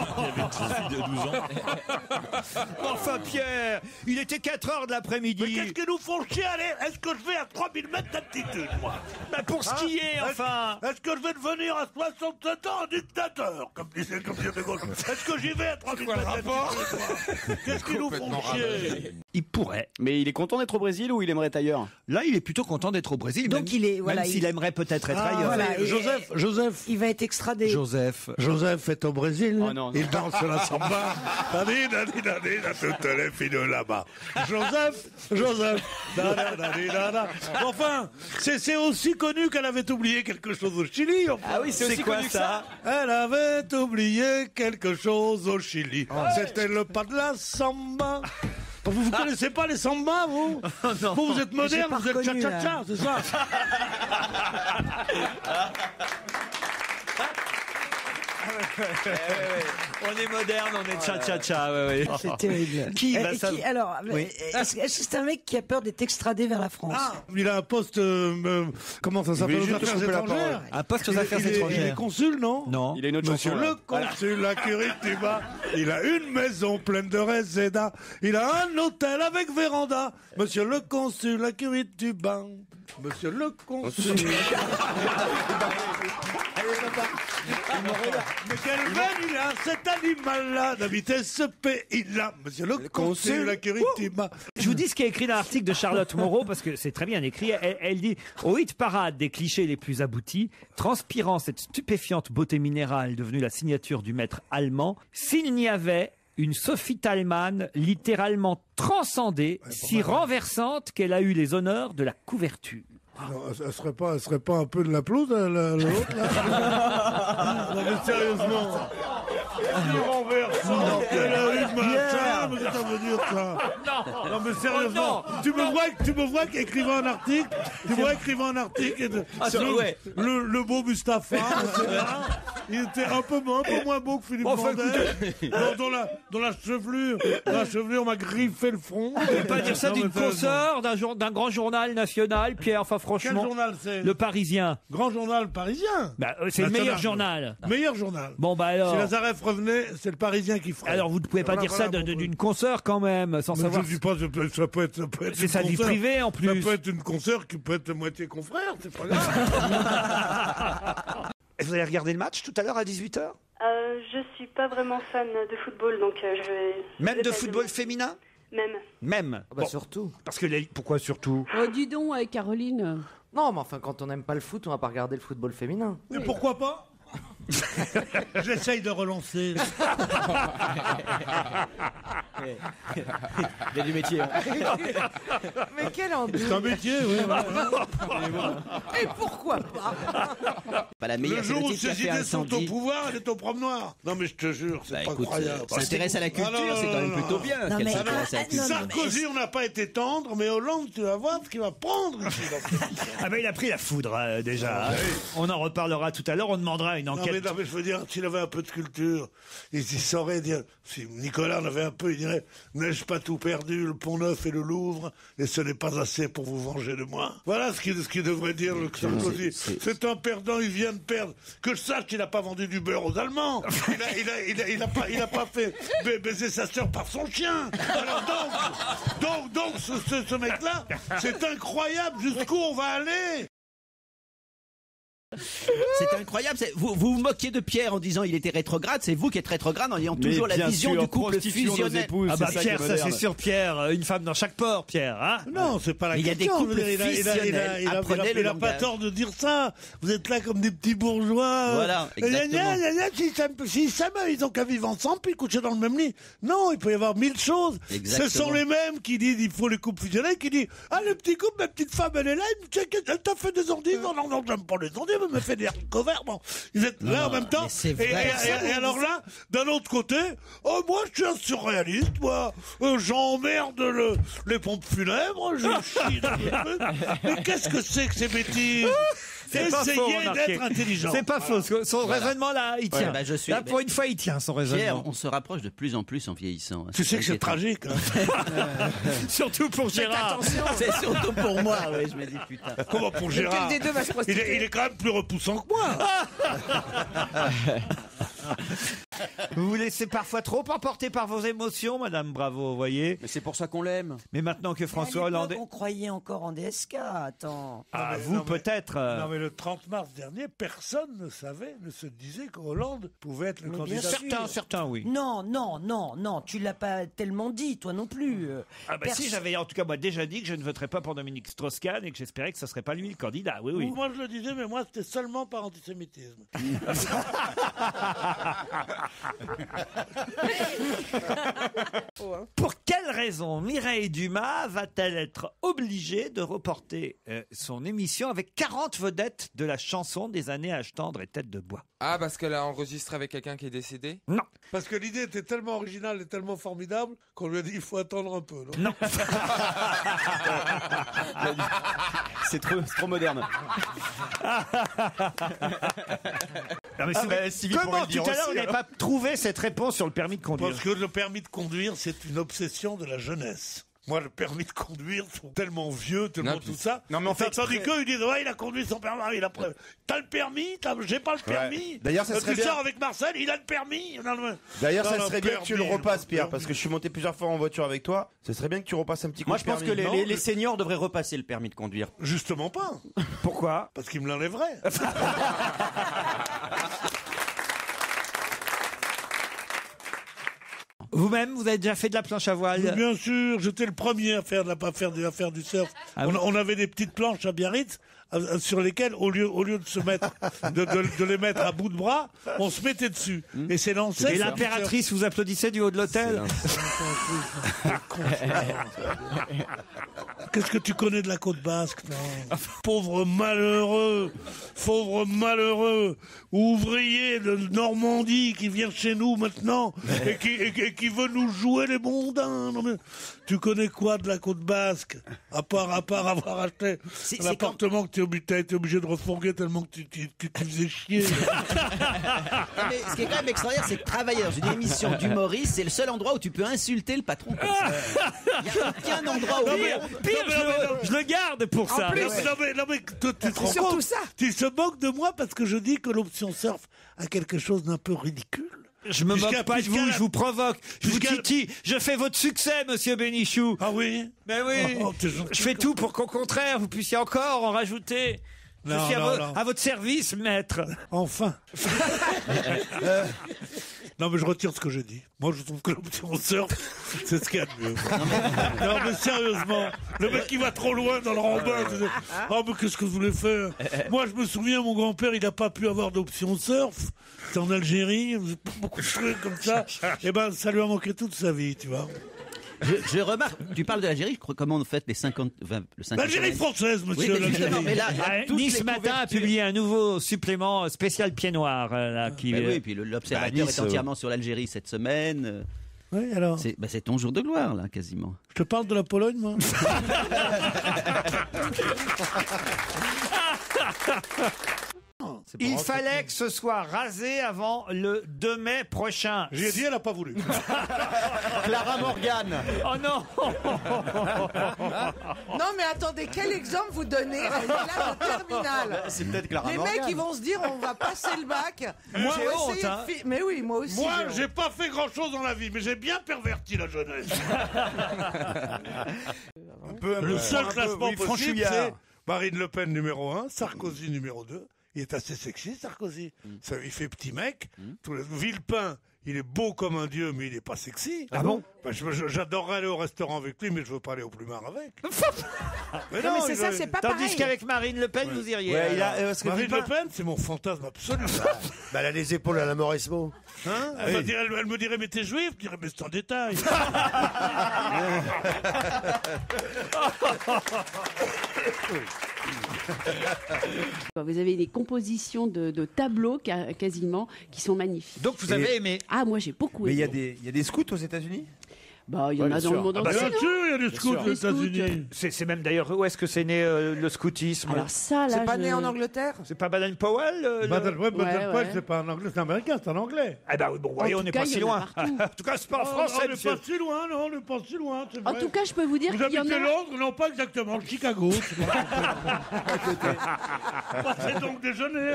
Enfin, Pierre, il était quatre heures de Mais l'après-midi. qu'est-ce qu'ils nous font chier? Allez, est-ce que je vais à trois mille mètres d'altitude, moi? Bah pour skier, Hein? enfin. Est-ce est-ce que je vais devenir à soixante-sept ans un dictateur, comme disait comme disait de gauche? Est-ce que j'y vais à trois mille mètres d'altitude, moi? Qu'est-ce qu'ils nous font chier? Il pourrait. Mais il est content d'être au Brésil ou il aimerait être ailleurs? Là, il est plutôt content d'être au Brésil. Donc même, il est- voilà, même s'il il- aimerait peut-être être Ah, ailleurs. voilà, et- Joseph, Joseph. Il va être extradé. Joseph. Joseph est au Brésil, Oh non, non. il danse la samba. Dani, dani, dani, da, toutes les filles de là-bas. Joseph, Joseph. Da, da, dani, da, da. Enfin, c'est c'est aussi connu qu'elle avait oublié quelque chose au Chili. enfin. Ah oui, c'est aussi quoi connu que ça Elle avait oublié quelque chose au Chili. C'était le pas de la samba. Vous vous connaissez pas les sambas, vous Non. Vous, vous êtes moderne, J'ai vous pas êtes reconnu, cha-cha-cha, là. c'est ça On est moderne, on est tcha-tcha-tcha. Ouais, ouais. C'est terrible. Qui Euh, va et ça qui- Alors, Oui. est-ce est-ce que c'est un mec qui a peur d'être extradé vers la France? Ah, il a un poste, euh, euh, comment ça s'appelle, aux affaires étrangères. Un poste aux Il est- affaires il est- étrangères. Il est consul, non Non. Il a une autre Monsieur chanson, le là. consul à Curitiba, il a une maison pleine de résédas, il a un hôtel avec véranda. Monsieur le consul à Curitiba, monsieur le consul. Mais quelle veine il a, cet animal-là, d'habiter ce pays-là, monsieur le consul à Curitiba. Je vous dis ce qui est écrit dans l'article de Charlotte Moreau, parce que c'est très bien écrit. Elle, elle dit « Au hit parade des clichés les plus aboutis, transpirant cette stupéfiante beauté minérale devenue la signature du maître allemand, s'il n'y avait une Sophie Thalmann littéralement transcendée, si renversante qu'elle a eu les honneurs de la couverture. » Non, elle serait pas, elle serait pas un peu de la pelouse, la- la- l'autre, là Non, mais sérieusement. Si renversant, elle a eu machin, mais qu'est-ce que ça veut dire, ça Non. Non, mais sérieusement, tu me vois, tu me vois qu'écrivant un article, tu me vois écrivant un article, et de- Ah, c'est- le, ouais. le, le beau Mustapha, et cetera, il était un peu, un peu moins beau que Philippe Enfin, Vandel, dont, dont la, dont la chevelure, la chevelure m'a griffé le front. Vous pouvez pas dire ça Non, d'une mais sérieusement. consoeur, d'un jour- d'un grand journal national, Pierre, enfin franchement. Quel journal c'est Le Parisien. Grand journal parisien. Bah, euh, c'est le National. meilleur journal. Meilleur journal. Bon, bah alors. Si Lazareff revenait, c'est le Parisien qui ferait. Alors vous ne pouvez pas Voilà, dire ça voilà, de- de- mon d'une consoeur quand même, sans Mais savoir. je dis pas, ça peut, ça peut être, ça peut être C'est une sa vie consoeur. privée, en plus. Ça peut être une consoeur qui peut être moitié confrère, c'est pas grave. Vous allez regarder le match tout à l'heure à dix-huit heures Euh, je suis pas vraiment fan de football, donc euh, je vais. Même je vais de pas football dire. féminin Même. Même. bah, surtout. Parce que les- pourquoi surtout Oh, dis donc, avec Caroline. Non, mais enfin, quand on n'aime pas le foot, on va pas regarder le football féminin. Mais pourquoi pas J'essaye de relancer. Il y a du métier. hein. Mais quel ennui. C'est un métier, oui. Et pourquoi pas Pas la Le meilleure, c'est jour le où titre qui a ces fait idées sont au incendie. pouvoir, elle est au promeneur. Non, mais je te jure, c'est Bah, pas écoute, croyable. euh, s'intéresser à la culture, Ah, non, c'est quand même non, non, plutôt non. bien, Non, qu'elle mais- s'intéresse à la ah, non, culture. Sarkozy, on n'a pas été tendre, mais Hollande, tu vas voir ce qu'il va prendre ici. Ah ben il a pris la foudre euh, déjà. Ah, oui. On en reparlera tout à l'heure. On demandera une Non enquête. mais, non, mais je veux dire, s'il avait un peu de culture, il, il saurait dire, si Nicolas en avait un peu, il dirait, n'ai-je pas tout perdu, le Pont Neuf et le Louvre, et ce n'est pas assez pour vous venger de moi. Voilà ce qu'il ce qu'il devrait dire, le Sarkozy. C'est un perdant, il vient de perdre. Que je sache qu'il n'a pas vendu du beurre aux Allemands. Il a, il a, il a, il a pas, il a pas fait ba- baiser sa sœur par son chien. Alors donc, donc, donc, ce, ce, ce mec-là, c'est incroyable jusqu'où on va aller. C'est incroyable. c'est- Vous, vous vous moquiez de Pierre en disant il était rétrograde. C'est vous qui êtes rétrograde en ayant Mais toujours la bien vision sûr, du couple prostituons nos fusionnel. épouses, Ah bah c'est ça qui Pierre, est ça c'est moderne. sûr Pierre. Euh, Une femme dans chaque port, Pierre. Hein Non, c'est pas la Mais il y a des question. couples Je veux dire, il a- il a- il a- fusionnels. il a- Apprenez il a- le il a pas langage. tort de dire ça. Vous êtes là comme des petits bourgeois. Voilà, Et gna, gna, exactement. gna, gna, S'ils s'aiment, s'ils s'aiment, ils ont qu'à vivre ensemble puis coucher dans le même lit. Non, il peut y avoir mille choses. Exactement. Ce sont les mêmes qui disent il faut les couples fusionnels, qui disent ah le petit couple, ma petite femme elle est là, elle, elle t'a fait des endives. Non, non, non, j'aime pas les endives, elle me fait des haricots verts. Bon, vous êtes là Non, en même temps. mais c'est Et, vrai. et- et- et alors là, d'un autre côté, oh moi je suis un surréaliste, moi. Euh, J'emmerde le, les pompes funèbres, je chie dans le truc. Mais qu'est-ce que c'est que ces bêtises? C'est pas faux, Essayez remarquez. d'être intelligent. C'est pas faux. Son son Voilà. raisonnement là, il Ouais, tient. bah, je suis- Là pour une fois, il tient son Pierre, raisonnement. on se rapproche de plus en plus en vieillissant. hein. Tu sais que c'est inquiétant. tragique. Hein. Surtout pour Faites Gérard. attention, c'est surtout pour moi. Ouais, je me dis putain. Comment pour Gérard des deux va se il prostituer est, il est quand même plus repoussant que moi. Vous vous laissez parfois trop emporter par vos émotions, Madame Bravo, vous voyez. Mais c'est pour ça qu'on l'aime. Mais maintenant que François À l'époque, Hollande. est- on croyait encore en D S K, attends. Ah, Non, mais- vous non, mais- peut-être. euh, Non mais le trente mars dernier, personne ne savait, ne se disait qu'Hollande pouvait être le Mais candidat. bien sûr. Certains, certains, oui. Non, non, non, non, tu l'as pas tellement dit, toi non plus. euh. Ah bah Perso- si, j'avais en tout cas moi déjà dit que je ne voterais pas pour Dominique Strauss-Kahn et que j'espérais que ce serait pas lui le candidat. Oui, oui. Moi je le disais, mais moi c'était seulement par antisémitisme. Pour quelle raison Mireille Dumas va-t-elle être obligée de reporter euh, son émission avec quarante vedettes de la chanson des années Âge tendre et Tête de bois? Ah, parce qu'elle a enregistré avec quelqu'un qui est décédé? Non. Parce que l'idée était tellement originale et tellement formidable qu'on lui a dit il faut attendre un peu. Non. C'est trop, c'est trop moderne. Non, mais Ah, c'est- bah, Sylvie pourrait comment le dire tout à l'heure aussi, vous n'avez alors. pas trouvé cette réponse sur le permis de conduire? Parce que le permis de conduire, c'est une obsession de la jeunesse. Moi, le permis de conduire, sont tellement vieux, tellement Non, tout puis- ça. non, mais en fait, tandis très- qu'eux, ils disent, ouais, il a conduit son permis, il a pré- T'as le permis? T'as- J'ai pas le permis. Ouais. D'ailleurs, ça Euh, serait Tu bien- sors avec Marcel, il a le permis. Non, non, D'ailleurs, non, ça non, serait bien que tu le permis, repasses, Pierre, permis. parce que je suis monté plusieurs fois en voiture avec toi. Ce serait bien que tu repasses un petit coup Moi, de je pense que permis. les, Non, les- les le- seniors devraient repasser le permis de conduire. Justement pas. Pourquoi? Parce qu'il me l'enlèverait. Vous-même, vous avez déjà fait de la planche à voile? Mais bien sûr, j'étais le premier à faire, de la, à faire, du- à faire du surf. Ah on, oui. on avait des petites planches à Biarritz euh, sur lesquelles, au lieu, au lieu de se mettre, de, de- de les mettre à bout de bras, on se mettait dessus. Et c'est l'ancêtre. Et l'impératrice vous applaudissait du haut de l'hôtel? Qu'est-ce que tu connais de la côte basque, toi? Pauvre malheureux, pauvre malheureux, ouvrier de Normandie qui vient chez nous maintenant et qui, et, qui- et qui veut nous jouer les mondains. Non, mais tu connais quoi de la côte basque? À part, à part avoir acheté C'est- un c'est appartement que tu as été obligé de refourguer tellement que tu, tu, tu, tu faisais chier. Non, mais ce qui est quand même extraordinaire, c'est que travailler dans une émission d'humoriste, c'est le seul endroit où tu peux insulter le patron. comme ça. Il n'y a aucun endroit où. Non, mais- Pire, non, mais- je, non, mais- le- je le garde pour En ça. plus, non mais, non mais toi, tu te rends surtout compte, ça. tu se moques de moi parce que je dis que l'option surf a quelque chose d'un peu ridicule. Je me Puisqu'à- moque pas de puisqu'à vous, la- je vous provoque, je vous puisqu'à- titille, je fais votre succès, monsieur Bénichou. Ah oui? Mais oui, Oh, t'es gentil je fais tout pour qu'au contraire, vous puissiez encore en rajouter. Je Non, suis à, non, vo- non. à votre service, maître. Enfin. Euh, Non mais je retire ce que j'ai dit. Moi je trouve que l'option surf, c'est ce qu'il y a de mieux. Non mais sérieusement, le mec qui va trop loin dans le rambin. tu sais, Oh mais qu'est-ce que vous voulez faire? Moi je me souviens, mon grand-père il n'a pas pu avoir d'option surf. C'était en Algérie, beaucoup de trucs comme ça. Et ben ça lui a manqué toute sa vie, tu vois. Je, je remarque, tu parles de l'Algérie, je crois, comment on fait les cinquante. vingt, le cinquante L'Algérie française, Oui, monsieur. mais justement, mais là, il y a Ah, toutes Nice les Matin a couvertures. publié un nouveau supplément spécial pied noir. euh, là, qui, Bah euh, oui, puis le- l'observateur Bah, Nice, est entièrement sur l'Algérie cette semaine. euh, Oui, alors. C'est bah, c'est ton jour de gloire, là, quasiment. Je te parle de la Pologne, moi. Il fallait que ce soit rasé avant le deux mai prochain. J'ai dit, elle n'a pas voulu. Clara Morgan. Oh non. Non, mais attendez, quel exemple vous donnez? Elle est là en terminale. C'est peut-être Clara Les Morgan. mecs, ils vont se dire, on va passer le bac. Moi, J'ai j'ai essayé honte, de hein. fi- Mais oui, moi aussi. Moi, j'ai honte. j'ai pas fait grand-chose dans la vie, mais j'ai bien perverti la jeunesse. Un peu, un peu, Le seul un peu, classement oui, possible, franchouillard. c'est Marine Le Pen numéro un, Sarkozy numéro deux. Il est assez sexy, Sarkozy. Ça, il fait petit mec. Tout le- Villepin, il est beau comme un dieu, mais il est pas sexy. Ah bon? Bah, je- je- J'adorerais aller au restaurant avec lui, mais je veux pas aller au plumard avec. mais Non, mais c'est il ça, va- c'est pas Tandis pareil. qu'avec Marine Le Pen, vous iriez. Ouais, il a, alors. euh, parce que Marine Villepin- Le Pen, c'est mon fantasme absolu. Bah, elle a les épaules à la Morismo. Hein elle, va dire- elle- elle me dirait, mais t'es juif? Je dirais, mais c'est en détail. Vous avez des compositions de, de tableaux ca- quasiment qui sont magnifiques. Donc vous avez Et- aimé. Ah, moi j'ai beaucoup Mais il y, a aimé. des- il y a des scouts aux États-Unis? Bah, il y en Ouais, a bien dans le sûr. monde Ah bah, entier. Bien non sûr, il y a des scouts Les aux États-Unis. C'est c'est même d'ailleurs où est-ce que c'est né euh, le scoutisme? Alors ça, là, C'est pas je- né en Angleterre? C'est pas Baden Powell euh, le- Baden, ouais, Baden Ouais, Powell, ouais. c'est pas en anglais, c'est américain, c'est en anglais. Eh ben oui, bon, voyez, En on tout n'est cas, pas il si y en a loin. partout. En tout cas, c'est pas en Oh, français, on n'est monsieur. pas si loin, non, on n'est pas si loin. c'est En vrai. tout cas, je peux vous dire Vous qu'il y en habitez a. Londres? Non, pas exactement, Chicago. c'est pas- Passez donc déjeuner.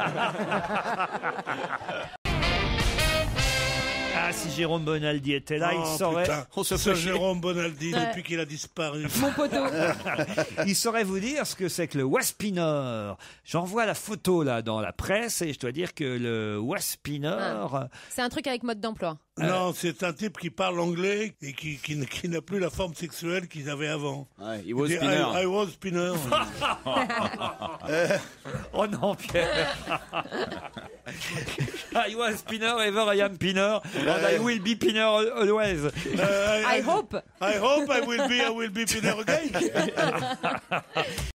Ah, si Jérôme Bonaldi était là, Oh, il saurait. putain, On se ce fait chier. Jérôme Bonaldi, Ouais. depuis qu'il a disparu. Mon poteau. Il saurait vous dire ce que c'est que le Waspinor. J'en vois la photo là dans la presse et je dois dire que le Waspinor. C'est un truc avec mode d'emploi. Non, c'est un type qui parle anglais et qui, qui, n- qui n'a plus la forme sexuelle qu'il avait avant. Ouais, he was Il dit, spinner. I, I was spinner. Oh non, Pierre. I was pinner, ever I am pinner, and I will be pinner always. Uh, I hope. I hope I will be, I will be pinner again.